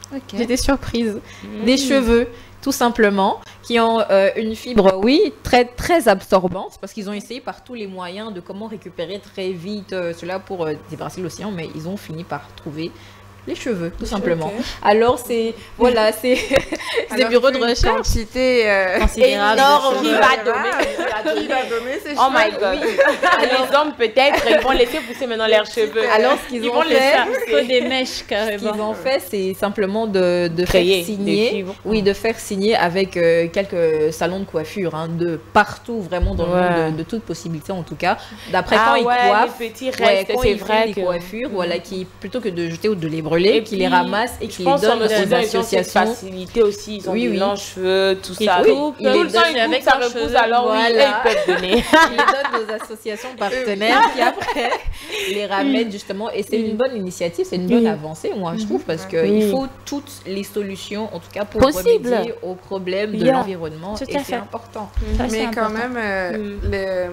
S2: Okay. J'étais surprise. Mmh. Des cheveux, tout simplement, qui ont euh, une fibre, oui, très, très absorbante, parce qu'ils ont essayé par tous les moyens de comment récupérer très vite euh, cela pour euh, débarrasser l'océan, mais ils ont fini par trouver les cheveux, tout simplement. Okay. Alors, c'est, voilà, c'est des bureaux de recherche.
S4: Quantité euh,
S2: considérable.
S1: Énorme. Qui va donner,
S4: qui va donner ses cheveux.
S1: Oh my God. Oui. Alors, les hommes, peut-être, ils vont laisser pousser maintenant leurs cheveux.
S2: Alors, ce qu'ils ont fait,
S3: c'est des mèches, carrément.
S2: Ce qu'ils ont fait, c'est simplement de, de faire signer, oui, de faire signer avec euh, quelques salons de coiffure, hein, de partout, vraiment, dans ouais. le monde, de, de toute possibilité, en tout cas. D'après ah, quand
S1: ouais,
S2: ils coiffent,
S1: les petits restes,
S2: ouais,
S1: c'est vrai
S2: que...
S1: que...
S2: des coiffures, mmh. voilà, qui, plutôt que de jeter ou de les brûler, et qui les ramassent et qui les donnent aux associations.
S1: Ils ont cette facilité aussi, ils ont
S2: oui,
S1: des
S2: oui.
S1: longs cheveux, tout ça.
S2: Oui,
S1: tout le temps, ils avec sa repousse, alors oui, ils peuvent donner.
S2: Ils les donnent aux associations partenaires qui après les ramènent justement. Et c'est une bonne initiative, c'est une bonne avancée, moi je trouve, parce qu'il faut toutes les solutions, en tout cas pour
S1: Possible.
S2: remédier aux problèmes de yeah. l'environnement. Et c'est important.
S4: Mais quand même, le...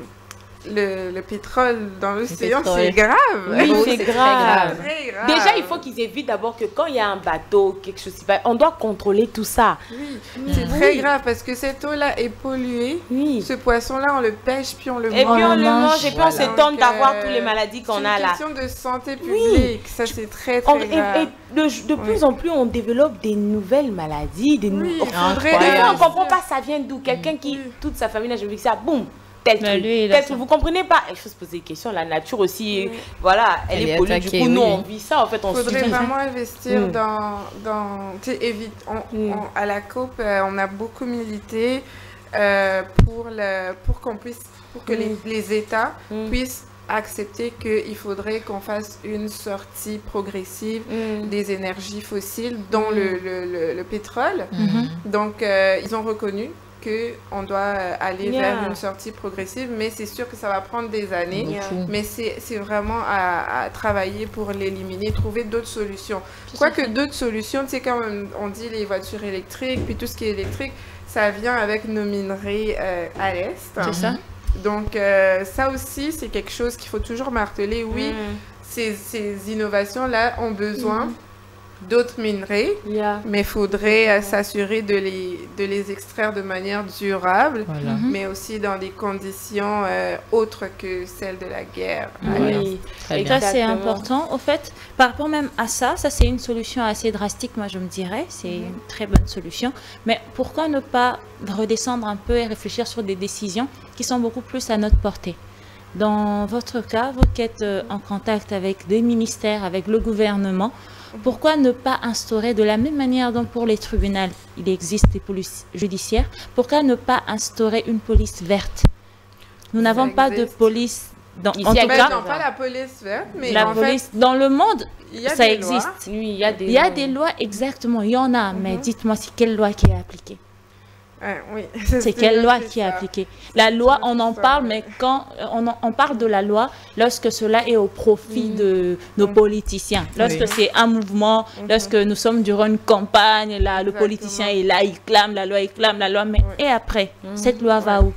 S4: Le, le pétrole dans l'océan, c'est grave.
S1: Oui,
S4: oh,
S1: c'est grave.
S4: grave. grave.
S1: Déjà, il faut qu'ils évitent d'abord que quand il y a un bateau, quelque chose, on doit contrôler tout ça.
S4: Oui, mmh. c'est très oui. grave parce que cette eau-là est polluée.
S1: Oui.
S4: Ce poisson-là, on le pêche puis on le mange.
S1: Et puis on le mange et puis
S4: voilà.
S1: on s'étonne d'avoir euh, toutes les maladies qu'on a là.
S4: C'est une question de santé publique. Oui. Ça, c'est très, très
S1: on,
S4: grave.
S1: Et, et de, de plus oui. en plus, on développe des nouvelles maladies. Des
S4: oui,
S1: nou...
S4: faudrait
S1: on ne comprend pas ça vient d'où. Quelqu'un qui, toute sa famille, là, je me dis ça, boum. Tel truc,
S3: lui,
S1: tel truc. Vous comprenez pas? Il faut se poser des questions. La nature aussi, oui. voilà, elle, elle est polluée. Du coup, oui. nous, on vit ça. En fait, on
S4: Il faudrait
S1: subit.
S4: vraiment investir mm. dans, dans tu sais, évite. On, mm. on, à la COP, euh, on a beaucoup milité euh, pour le, pour qu'on puisse, pour que mm. les, les États mm. puissent accepter qu'il faudrait qu'on fasse une sortie progressive mm. des énergies fossiles, dont mm. le, le, le, le pétrole. Mm-hmm. Donc, euh, ils ont reconnu qu'on doit aller yeah. vers une sortie progressive, mais c'est sûr que ça va prendre des années. Yeah. Mais c'est vraiment à, à travailler pour l'éliminer, trouver d'autres solutions. Quoique d'autres solutions, tu sais, quand on dit les voitures électriques, puis tout ce qui est électrique, ça vient avec nos minerais euh, à l'Est.
S3: C'est ça.
S4: Donc, euh, ça aussi, c'est quelque chose qu'il faut toujours marteler. Oui, mm. ces, ces innovations-là ont besoin mm. d'autres minerais, yeah. mais il faudrait euh, s'assurer de les, de les extraire de manière durable, voilà. mm-hmm. mais aussi dans des conditions euh, autres que celles de la guerre.
S3: Oui, et ça c'est important. Au fait, par rapport même à ça, ça c'est une solution assez drastique, moi je me dirais, c'est mm-hmm. une très bonne solution, mais pourquoi ne pas redescendre un peu et réfléchir sur des décisions qui sont beaucoup plus à notre portée? Dans votre cas, vous qui êtes euh, en contact avec des ministères, avec le gouvernement, pourquoi ne pas instaurer de la même manière dont pour les tribunaux, il existe des polices judiciaires, pourquoi ne pas instaurer une police verte? Nous n'avons pas de police, dans,
S4: Ici,
S3: en tout cas,
S4: non, pas la police verte, mais
S3: la
S4: en
S3: police,
S4: fait,
S3: dans le monde, ça existe.
S4: Lois.
S1: Oui, il y a des,
S3: il y a
S1: lois.
S3: des lois, exactement, il y en a, mm-hmm. mais dites-moi, c'est quelle loi qui est appliquée?
S4: Ah, oui.
S3: C'est quelle loi qui est appliquée? La loi, on en parle, mais quand on, en, on parle de la loi lorsque cela est au profit mmh. de nos politiciens. Lorsque oui. c'est un mouvement, mmh. lorsque nous sommes durant une campagne, là, le politicien est là, il clame la loi, il clame la loi, mais oui. et après, mmh. cette loi va oui. où?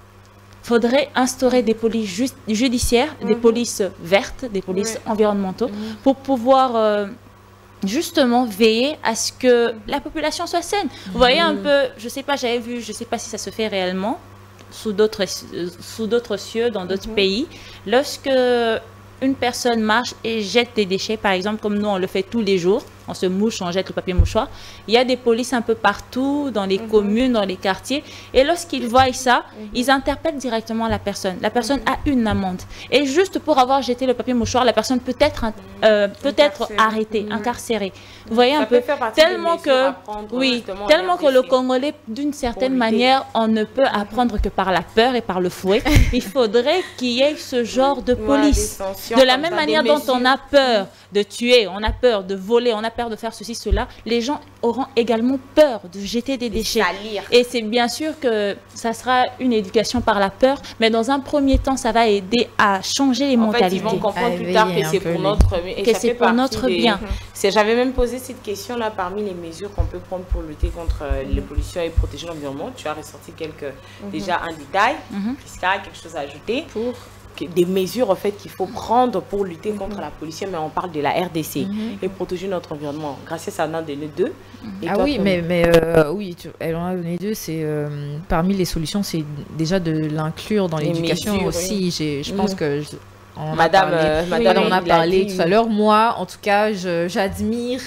S3: Il faudrait instaurer des polices ju judiciaires, mmh. des polices vertes, des polices oui. environnementaux, mmh. pour pouvoir... Euh, justement veiller à ce que la population soit saine. Vous mmh. voyez un peu, je sais pas, j'avais vu, je sais pas si ça se fait réellement sous d'autres sous d'autres cieux dans d'autres mmh. pays, lorsque une personne marche et jette des déchets, par exemple comme nous on le fait tous les jours, on se mouche, on jette le papier mouchoir, il y a des polices un peu partout, dans les mmh. communes, dans les quartiers, et lorsqu'ils voient ça, mmh. ils interpellent directement la personne. La personne mmh. a une amende. Et juste pour avoir jeté le papier mouchoir, la personne peut être, euh, peut être arrêtée, mmh. incarcérée. Vous voyez
S1: ça
S3: un peu, tellement que, oui, tellement que le Congolais, d'une certaine manière, on ne peut apprendre que par la peur et par le fouet. Il faudrait qu'il y ait ce genre de police. De la même manière dont on a peur de tuer, on a peur de voler, on a peur de faire ceci, cela, les gens auront également peur de jeter des déchets. Et c'est bien sûr que ça sera une éducation par la peur, mais dans un premier temps, ça va aider à changer les
S1: en
S3: mentalités.
S1: Fait, ils vont comprendre plus tard que c'est pour notre,
S3: que c'est pour notre
S1: des...
S3: bien.
S1: J'avais même posé cette question-là parmi les mesures qu'on peut prendre pour lutter contre mm-hmm. les pollutions et protéger l'environnement. Tu as ressorti quelques, mm-hmm. déjà un détail. Mm-hmm. Prisca, quelque chose à ajouter
S3: pour
S1: des mesures en fait qu'il faut prendre pour lutter contre la pollution, mais on parle de la R D C
S2: Mhm.
S1: et protéger notre environnement. Grâce à ça, on a donné deux. Et
S2: Ah
S1: toi,
S2: oui,
S1: ton-
S2: mais, mais euh, oui, tu- elle en a donné deux. C'est euh, parmi les solutions, c'est déjà de l'inclure dans
S1: Les
S2: l'éducation
S1: mesures,
S2: aussi. J'ai- Je pense
S1: Mhm.
S2: que je- on en a
S1: Madame,
S2: parlé.
S1: euh,
S2: Oui,
S1: Madame,
S2: on en a
S1: il l'a
S2: parlé
S1: dit.
S2: tout à l'heure. Moi, en tout cas, je- j'admire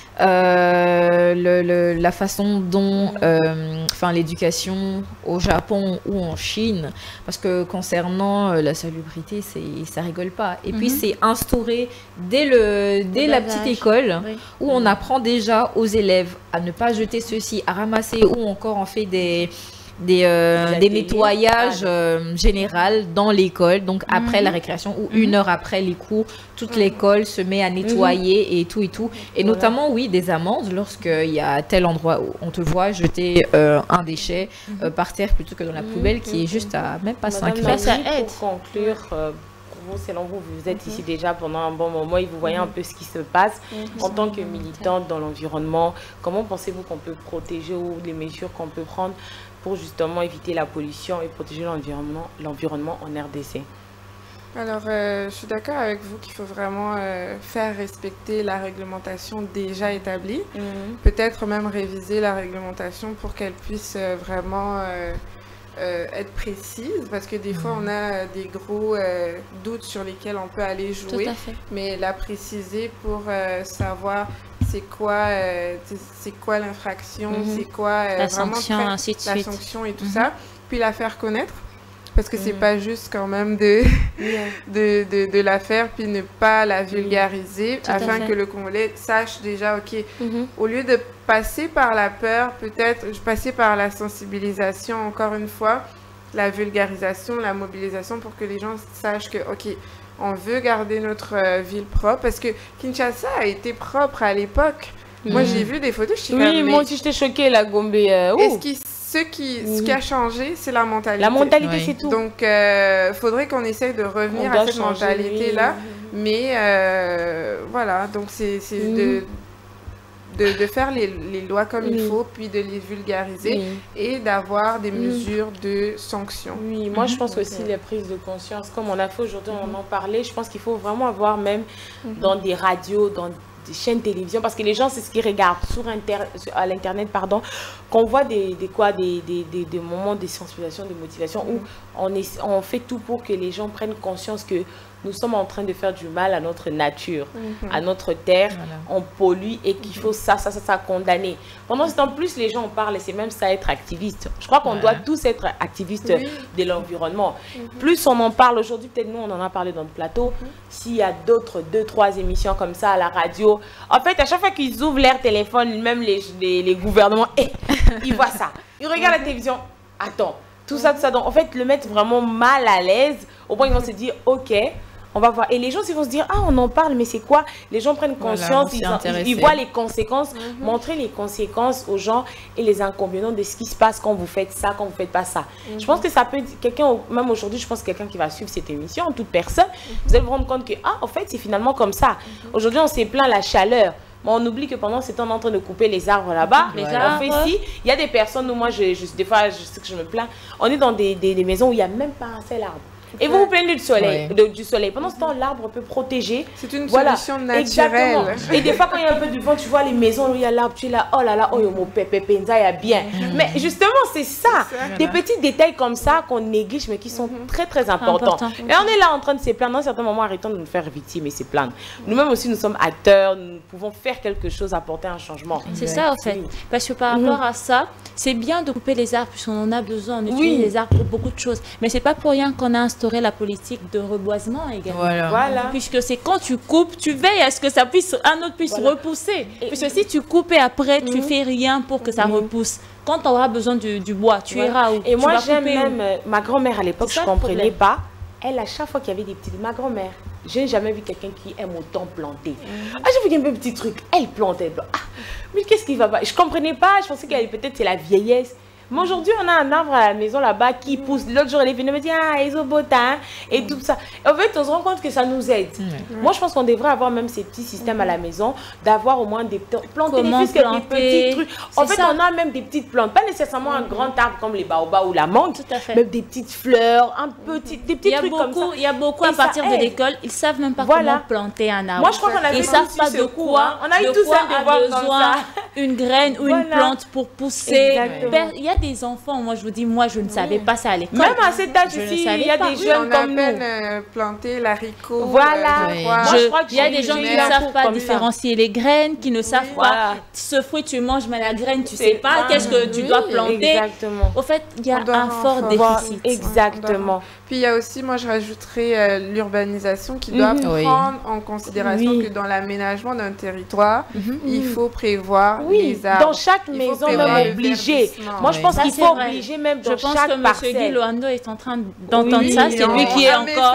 S2: euh, le- le- la façon dont, euh, enfin, l'éducation au Japon ou en Chine, parce que concernant euh, la salubrité, c'est ça rigole pas. Et puis
S3: Mhm.
S2: c'est instauré dès le dès
S3: Au
S2: la
S3: bas
S2: petite
S3: âge.
S2: école
S3: Oui.
S2: où on apprend déjà aux élèves à ne pas jeter ceci, à ramasser, ou encore on fait des des, euh,
S1: Des
S2: des
S1: ateliers.
S2: nettoyages
S1: Ah,
S2: euh, général dans l'école, donc après
S3: Mhm.
S2: la récréation ou
S3: Mhm.
S2: une heure après les cours, toute l'école se met à nettoyer et tout et tout. Et
S1: Voilà.
S2: notamment, oui, des amendes lorsqu'il y a tel endroit où on te voit jeter euh, un déchet euh, par terre plutôt que dans la
S1: Mhm.
S2: poubelle qui est
S1: Mhm.
S2: juste à même pas cinq
S1: Madame
S2: mètres.
S3: Ça
S1: Marie,
S3: aide.
S1: pour conclure, euh, pour vous, selon vous, vous êtes ici déjà pendant un bon moment et vous voyez un peu ce qui se passe. En tant que militante dans l'environnement, comment pensez-vous qu'on peut protéger ou les mesures qu'on peut prendre pour justement éviter la pollution et protéger l'environnement, l'environnement en R D C?
S4: Alors, euh, je suis d'accord avec vous qu'il faut vraiment euh, faire respecter la réglementation déjà établie. Peut-être même réviser la réglementation pour qu'elle puisse euh, vraiment euh, euh, être précise, parce que des fois, on a des gros euh, doutes sur lesquels on peut aller
S3: Tout
S4: jouer,
S3: à fait.
S4: mais la préciser pour euh, savoir c'est quoi, euh, c'est- c'est quoi l'infraction,
S3: Mhm.
S4: c'est quoi euh,
S3: La
S4: vraiment
S3: sanction,
S4: très-
S3: ainsi de
S4: la
S3: suite.
S4: sanction et tout
S3: Mhm.
S4: ça, puis la faire connaître. Parce que c'est
S1: Mhm.
S4: pas juste quand même de, de, de, de la faire, puis ne pas la vulgariser,
S3: Tout à
S4: afin
S3: fait.
S4: que le Congolais sache déjà, ok,
S3: Mhm.
S4: au lieu de passer par la peur, peut-être passer par la sensibilisation, encore une fois, la vulgarisation, la mobilisation, pour que les gens sachent que, ok, on veut garder notre euh, ville propre, parce que Kinshasa a été propre à l'époque. Moi,
S1: Mhm.
S4: j'ai vu des photos, je suis
S1: Oui,
S4: comme, mais
S1: moi aussi j'étais choquée, la Gombe. euh, ouh.
S4: est-ce qu'il- ce, qui, ce qui a
S1: Mhm.
S4: changé, c'est la mentalité.
S1: La mentalité,
S2: Oui.
S1: c'est tout.
S4: Donc, il faudrait qu'on essaye de
S1: On
S4: revenir
S1: doit
S4: à cette
S1: changer,
S4: mentalité-là.
S1: oui.
S4: Mais euh, voilà, donc c'est c'est de, de, de faire les, les lois comme il
S1: Oui.
S4: faut, puis de les vulgariser
S1: Oui.
S4: et d'avoir des
S1: Mhm.
S4: mesures de sanction.
S1: Oui, moi je pense que
S4: Donc,
S1: aussi
S4: euh,
S1: les prises de conscience, comme on a fait aujourd'hui, on en parlait, je pense qu'il faut vraiment avoir même dans des radios, dans des chaînes télévision, parce que les gens c'est ce qu'ils regardent sur inter, sur- à l'internet, pardon, qu'on voit des, des quoi, des, des, des, des moments de sensibilisation, de motivation où on, est, on fait tout pour que les gens prennent conscience que nous sommes en train de faire du mal à notre nature,
S4: Mhm.
S1: à notre terre,
S2: Voilà.
S1: on pollue et qu'il faut ça, ça, ça, ça condamner. Pendant ce temps, plus les gens en parlent, et c'est même ça être activiste. Je crois qu'on
S2: Ouais.
S1: doit tous être activistes
S4: Oui.
S1: de l'environnement. Plus on en parle aujourd'hui, peut-être nous on en a parlé dans le plateau, s'il y a d'autres, deux, trois émissions comme ça à la radio, en fait à chaque fois qu'ils ouvrent leur téléphone, même les, les, les gouvernements, eh, ils voient ça. Ils regardent la télévision, attends, tout ça, tout ça. Donc en fait, le mettre vraiment mal à l'aise, au point ils vont se dire, ok, on va voir. Et les gens ils vont se dire, ah on en parle, mais c'est quoi? Les gens prennent
S2: Voilà,
S1: conscience,
S2: on s'y
S1: ils, en-
S2: intéresse.
S1: ils voient les conséquences, montrer les conséquences aux gens et les inconvénients de ce qui se passe quand vous faites ça, quand vous faites pas ça. Je pense que ça peut être quelqu'un, même aujourd'hui, je pense que quelqu'un qui va suivre cette émission, toute personne, vous allez vous rendre compte que, ah, en fait, c'est finalement comme ça. Aujourd'hui, on s'est plaint la chaleur. Mais on oublie que pendant ce temps, on est en train de couper les arbres là-bas.
S3: Les
S1: On
S3: arbres.
S1: fait ci. Il y a des personnes où moi, je, je- des fois, je sais que je me plains. On est dans des, des, des maisons où il n'y a même pas un seul arbre. Et vous vous plaignez du soleil.
S2: Ouais.
S1: de- du soleil. Pendant ce temps, l'arbre peut protéger.
S4: C'est une
S1: Voilà,
S4: solution
S1: exactement.
S4: naturelle.
S1: Et des fois, quand il y a un peu du vent, tu vois les maisons où il y a l'arbre, tu es là, oh là là, oh, mon pépé, penza, il y a bien. Mais justement, c'est ça.
S4: C'est ça.
S1: Des petits détails comme ça qu'on néglige, mais qui sont très, très importants.
S3: Important.
S1: Et on est là en train de se plaindre. Dans certains moments, arrêtons de nous faire victimes et se plaindre. Nous-mêmes aussi, nous sommes acteurs, nous pouvons faire quelque chose, apporter un changement.
S3: C'est ça, en fait. Parce que par rapport à ça, c'est bien de couper les arbres, puisqu'on en a besoin. On utilise
S1: Oui.
S3: les arbres pour beaucoup de choses. Mais c'est pas pour rien qu'on a instauré la politique de reboisement également.
S2: Voilà.
S1: Voilà.
S3: Puisque c'est quand tu coupes, tu veilles à ce que ça puisse, un autre puisse
S1: Voilà.
S3: repousser.
S1: Et-
S3: Puisque si tu coupes et après, tu
S1: Mhm.
S3: fais rien pour que ça
S1: Mhm.
S3: repousse. Quand tu auras besoin du, du bois, tu
S1: Voilà.
S3: iras où?
S1: Et
S3: Tu
S1: moi,
S3: vas
S1: j'aime
S3: couper où?
S1: même, euh, ma grand-mère à l'époque,
S3: C'est
S1: je
S3: ça
S1: ne
S3: le
S1: comprenais
S3: problème.
S1: pas. Elle, à chaque fois qu'il y avait des petits... Ma grand-mère, je n'ai jamais vu quelqu'un qui aime autant planter. Ah, j'ai vu qu'il y avait un petit truc. Elle plantait. Elle plantait. Ah, mais qu'est-ce qui va pas? Je ne comprenais pas. Je pensais qu'elle peut-être c'est la vieillesse. Mais aujourd'hui, on a un arbre à la maison là-bas qui pousse. L'autre jour, elle est venue me dire, ah, isobota, et tout ça. Et en fait, on se rend compte que ça nous aide. Mmh. Moi, je pense qu'on devrait avoir même ces petits systèmes mmh. à la maison, d'avoir au moins des plantes, des petits trucs. En fait, ça. on a même des petites plantes, pas nécessairement mmh. un grand arbre comme les baobabs ou la mangue, même des petites fleurs, un petit, des petits trucs
S3: beaucoup,
S1: comme ça.
S3: Il y a beaucoup à partir de l'école, ils savent même pas
S1: voilà.
S3: comment planter un arbre.
S1: Moi, je crois qu'on a
S3: ils savent pas de quoi,
S1: on a eu
S3: de
S1: tout
S3: quoi
S1: ça
S3: a besoin une graine ou voilà. une plante pour pousser.
S1: Exactement.
S3: Il y a des enfants, moi je vous dis, moi je ne savais oui. pas ça à l'école.
S1: Même à cet âge ici, il y a des jeunes comme nous.
S4: On a à peine euh, planté l'haricot.
S1: Voilà.
S4: Euh,
S3: oui. Moi, je crois qu'il y a des gens qui ne savent pas différencier les graines, qui ne savent oui. pas voilà. ce fruit tu manges, mais la graine tu sais pas. Qu'est-ce que tu dois planter.
S1: Exactement.
S3: Au fait, il y a un fort déficit.
S1: Exactement.
S4: Puis il y a aussi, moi je rajouterais euh, l'urbanisation qui doit mmh. prendre oui. en considération oui. que dans l'aménagement d'un territoire, mmh. il faut prévoir
S1: oui.
S4: les arbres.
S1: Dans chaque maison, même obligé. Moi je pense oui. qu'il faut vrai. obliger même dans
S3: je pense
S1: chaque
S3: que
S1: parcelle.
S3: M. Guy Loando est en train d'entendre oui, ça. C'est lui qui est
S4: un
S3: encore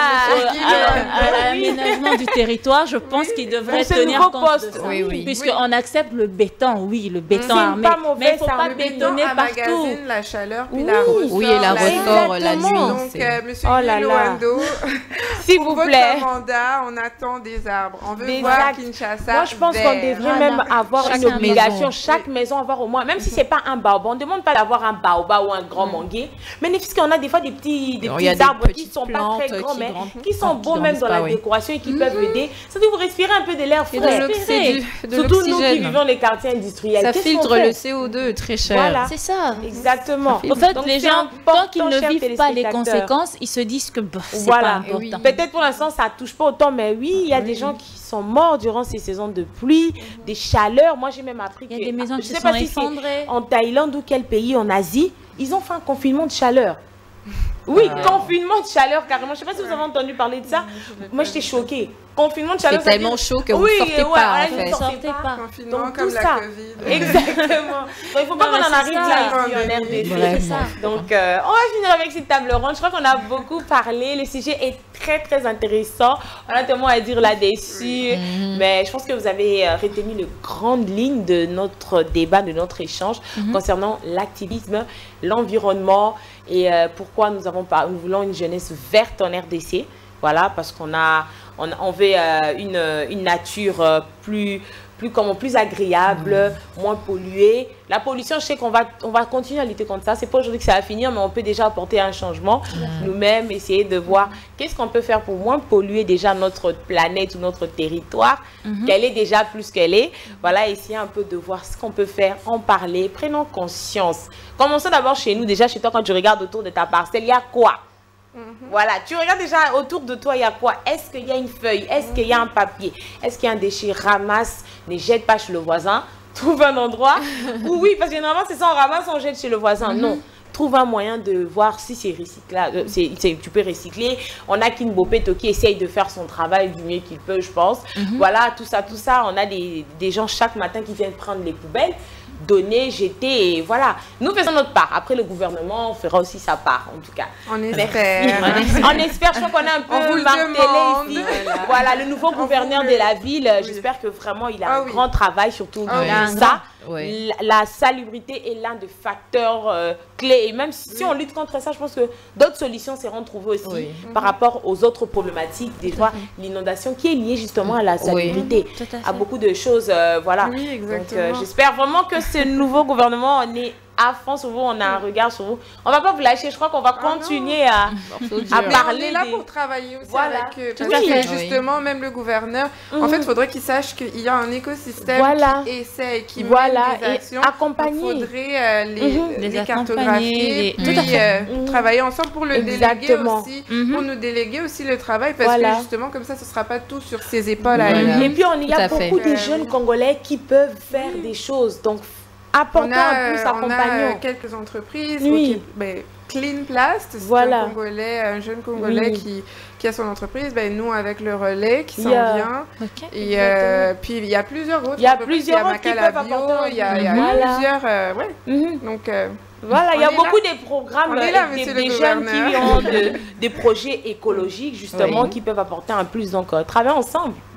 S4: à,
S3: à l'aménagement du territoire. Je pense oui. qu'il devrait tenir compte de ça.
S2: Oui, oui.
S3: Puisqu'on accepte le béton, oui, le béton armé. Mais il ne faut pas bétonner partout.
S4: La chaleur, puis la ressort.
S2: Oui, et la ressort la nuit.
S4: Euh, Monsieur oh Loando,
S1: s'il vous plaît,
S4: votre mandat, on attend des arbres. On veut
S1: des
S4: voir
S1: actes.
S4: Kinshasa.
S1: Moi, je pense qu'on devrait voilà. même avoir chaque une obligation, maison. chaque oui. maison avoir au moins, même si c'est pas un baobab, on ne demande pas d'avoir un baobab ou un grand mm. manguier, mais puisqu'on a des fois des petits, des petits des arbres qui sont pas très grands, mais qui sont beaux même dans la décoration et qui peuvent aider. Ça dit vous respirez un peu de l'air frais. Surtout nous qui vivons les quartiers industriels.
S2: Ça filtre le C O deux très cher.
S3: C'est ça.
S1: Exactement.
S3: En fait, les gens, tant qu'ils ne vivent pas les conséquences, ils se disent que bah, c'est voilà. pas important.
S1: Oui. Peut-être pour l'instant ça touche pas autant, mais oui, il y a oui. des gens qui sont morts durant ces saisons de pluie, mmh. des chaleurs. Moi j'ai même appris
S3: il y a
S1: que
S3: des maisons
S1: je
S3: qui
S1: sais
S3: sont
S1: pas si
S3: effondrées.
S1: En Thaïlande ou quel pays en Asie, ils ont fait un confinement de chaleur. Oui, wow. confinement de chaleur carrément. Je sais pas si vous avez entendu parler de ça. Moi j'étais choquée. Confinement de chaleur.
S2: C'est tellement chaud que vous
S1: oui,
S2: ne sortez
S1: ouais,
S2: pas
S1: ouais,
S2: en fait.
S1: Ne sortez pas.
S4: Confinement
S1: donc
S4: comme
S1: tout
S4: la
S1: ça.
S4: Covid.
S1: Exactement. Donc il ne faut pas qu'on en arrive là ici en R D C. Donc euh, on va finir avec cette table ronde. Je crois qu'on a beaucoup parlé. Le sujet est très très intéressant. On a tellement à dire là-dessus. Mm-hmm. Mais je pense que vous avez retenu les grandes lignes de notre débat, de notre échange mm-hmm. concernant l'activisme, l'environnement et euh, pourquoi nous, avons pas, nous voulons une jeunesse verte en R D C. Voilà, parce qu'on a, on, on veut euh, une, une nature euh, plus, plus, comment, plus agréable, mmh. moins polluée. La pollution, je sais qu'on va, on va continuer à lutter contre ça. C'est pas aujourd'hui que ça va finir, mais on peut déjà apporter un changement. Mmh. Nous-mêmes, essayer de voir qu'est-ce qu'on peut faire pour moins polluer déjà notre planète ou notre territoire, mmh. qu'elle est déjà plus qu'elle est. Voilà, essayer un peu de voir ce qu'on peut faire, en parler, prenons conscience. Commençons d'abord chez nous, déjà chez toi, quand tu regardes autour de ta parcelle, il y a quoi? Mm-hmm. Voilà, tu regardes déjà autour de toi, il y a quoi? Est-ce qu'il y a une feuille? Est-ce mm-hmm. qu'il y a un papier? Est-ce qu'il y a un déchet? Ramasse, ne jette pas chez le voisin. Trouve un endroit où, oui, parce que généralement, c'est ça, on ramasse, on jette chez le voisin. Mm-hmm. Non, trouve un moyen de voir si c'est recyclable. Euh, c'est, c'est, tu peux recycler. On a Kinbopé qui essaye de faire son travail du mieux qu'il peut, je pense. Mm-hmm. Voilà, tout ça, tout ça. On a des, des gens chaque matin qui viennent prendre les poubelles. Donner, jeter, et voilà. Nous faisons notre part. Après, le gouvernement fera aussi sa part, en tout cas.
S4: On espère.
S1: On espère. Je crois qu'on a un peu martelé ici. Voilà. Voilà, le nouveau gouverneur de la ville, oui. J'espère que vraiment, il a ah, un oui. grand travail, surtout ah, oui. ça. Oui. La, la salubrité est l'un des facteurs euh, clés. Et même si, oui. si on lutte contre ça, je pense que d'autres solutions seront trouvées aussi oui. par mm-hmm. rapport aux autres problématiques. Des fois, l'inondation qui est liée justement à la salubrité. Oui. À, à beaucoup de choses. Euh, voilà.
S4: Oui, exactement.
S1: Donc, euh, j'espère vraiment que ce nouveau gouvernement, on est à fond sur vous, on a un regard sur vous. On ne va pas vous lâcher, je crois qu'on va ah continuer à, à parler.
S4: On est là
S1: des...
S4: pour travailler aussi
S1: voilà.
S4: avec eux. Parce oui. que justement, oui. même le gouverneur, mm-hmm. en fait, il faudrait qu'il sache qu'il y a un écosystème voilà. qui essaie, qui voilà. mène des actions.
S1: Accompagner.
S4: Il faudrait euh, les, mm-hmm. les, les cartographier,
S3: les...
S4: puis euh, mm-hmm. travailler ensemble pour le
S1: Exactement.
S4: déléguer aussi,
S1: mm-hmm.
S4: pour nous déléguer aussi le travail, parce voilà. que justement, comme ça, ce ne sera pas tout sur ses épaules.
S1: Voilà.
S4: À lui.
S1: Et puis, on, il y a beaucoup de jeunes Congolais qui peuvent faire des choses. Donc, apportons un plus, accompagnons.
S4: On a quelques entreprises, oui. okay, ben, Clean Plast, c'est voilà. un Congolais, un jeune Congolais oui. qui, qui a son entreprise, ben, nous avec le relais qui s'en yeah. vient. Okay. Et euh, puis il y a plusieurs autres
S1: il y a plusieurs autres qui peuvent apporter.
S4: Il y a, il y a voilà. plusieurs, euh, ouais. Mm-hmm. Donc euh,
S1: voilà, il y a beaucoup là. de programmes, là, des, des jeunes qui ont de, des projets écologiques justement oui. qui peuvent apporter un plus. Donc, euh, travaillons ensemble.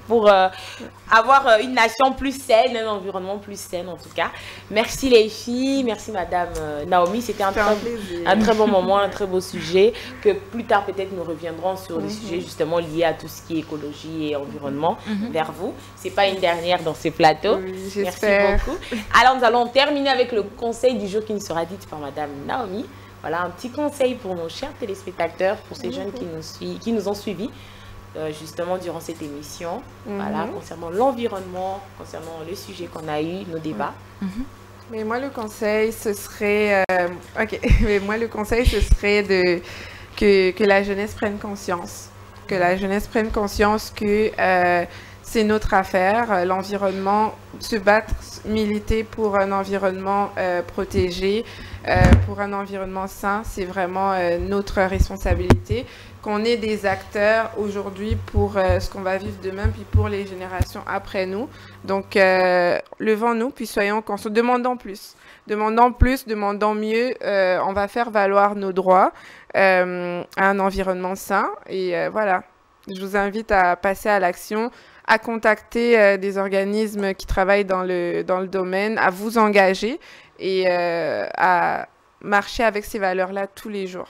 S1: pour euh, avoir euh, une nation plus saine, un environnement plus sain en tout cas. Merci les filles, merci Madame euh, Naomi, c'était un, très, un, un très bon moment, un très beau sujet, que plus tard peut-être nous reviendrons sur des mm-hmm. sujets justement liés à tout ce qui est écologie et environnement mm-hmm. vers vous. C'est pas une dernière dans ces plateaux.
S4: Oui,
S1: merci beaucoup. Alors nous allons terminer avec le conseil du jour qui nous sera dit par Madame Naomi. Voilà un petit conseil pour nos chers téléspectateurs, pour ces mm-hmm. jeunes qui nous, suivent, qui nous ont suivis. Euh, justement durant cette émission, mm-hmm. voilà, concernant l'environnement, concernant le sujet qu'on a eu, nos débats.
S4: Mm-hmm. Mais moi le conseil ce serait, euh, ok, mais moi le conseil ce serait de que, que la jeunesse prenne conscience, que la jeunesse prenne conscience que euh, c'est notre affaire, l'environnement, se battre, militer pour un environnement euh, protégé, euh, pour un environnement sain, c'est vraiment euh, notre responsabilité. Qu'on ait des acteurs aujourd'hui pour euh, ce qu'on va vivre demain, puis pour les générations après nous. Donc, euh, levons-nous, puis soyons conscients. Demandons plus. Demandons plus, demandons mieux. Euh, on va faire valoir nos droits euh, à un environnement sain. Et euh, voilà, je vous invite à passer à l'action, à contacter euh, des organismes qui travaillent dans le, dans le domaine, à vous engager et euh, à marcher avec ces valeurs-là tous les jours.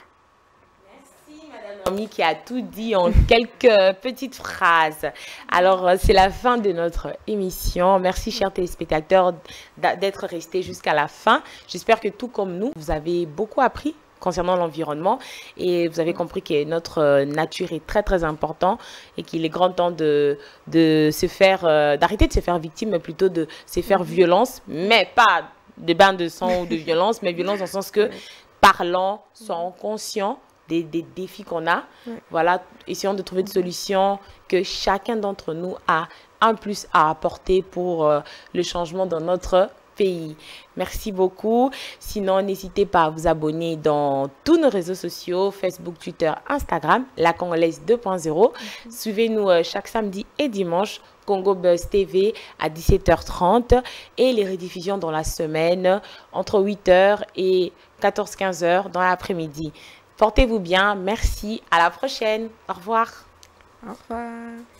S1: Qui a tout dit en quelques petites phrases. Alors, c'est la fin de notre émission. Merci, chers téléspectateurs, d'être restés jusqu'à la fin. J'espère que tout comme nous, vous avez beaucoup appris concernant l'environnement et vous avez compris que notre nature est très, très importante et qu'il est grand temps de, de se faire, euh, d'arrêter de se faire victime, mais plutôt de se faire violence, mais pas de bain de sang ou de violence, mais violence dans le sens que parlant, soyons conscients Des, des défis qu'on a. Ouais. Voilà, essayons de trouver des solutions que chacun d'entre nous a un plus à apporter pour euh, le changement dans notre pays. Merci beaucoup. Sinon, n'hésitez pas à vous abonner dans tous nos réseaux sociaux, Facebook, Twitter, Instagram, La Congolaise deux point zéro. Mm-hmm. Suivez-nous euh, chaque samedi et dimanche, Congo Buzz T V à dix-sept heures trente et les rediffusions dans la semaine entre huit heures et quatorze quinze heures dans l'après-midi. Portez-vous bien, merci, à la prochaine, au revoir.
S4: Au revoir.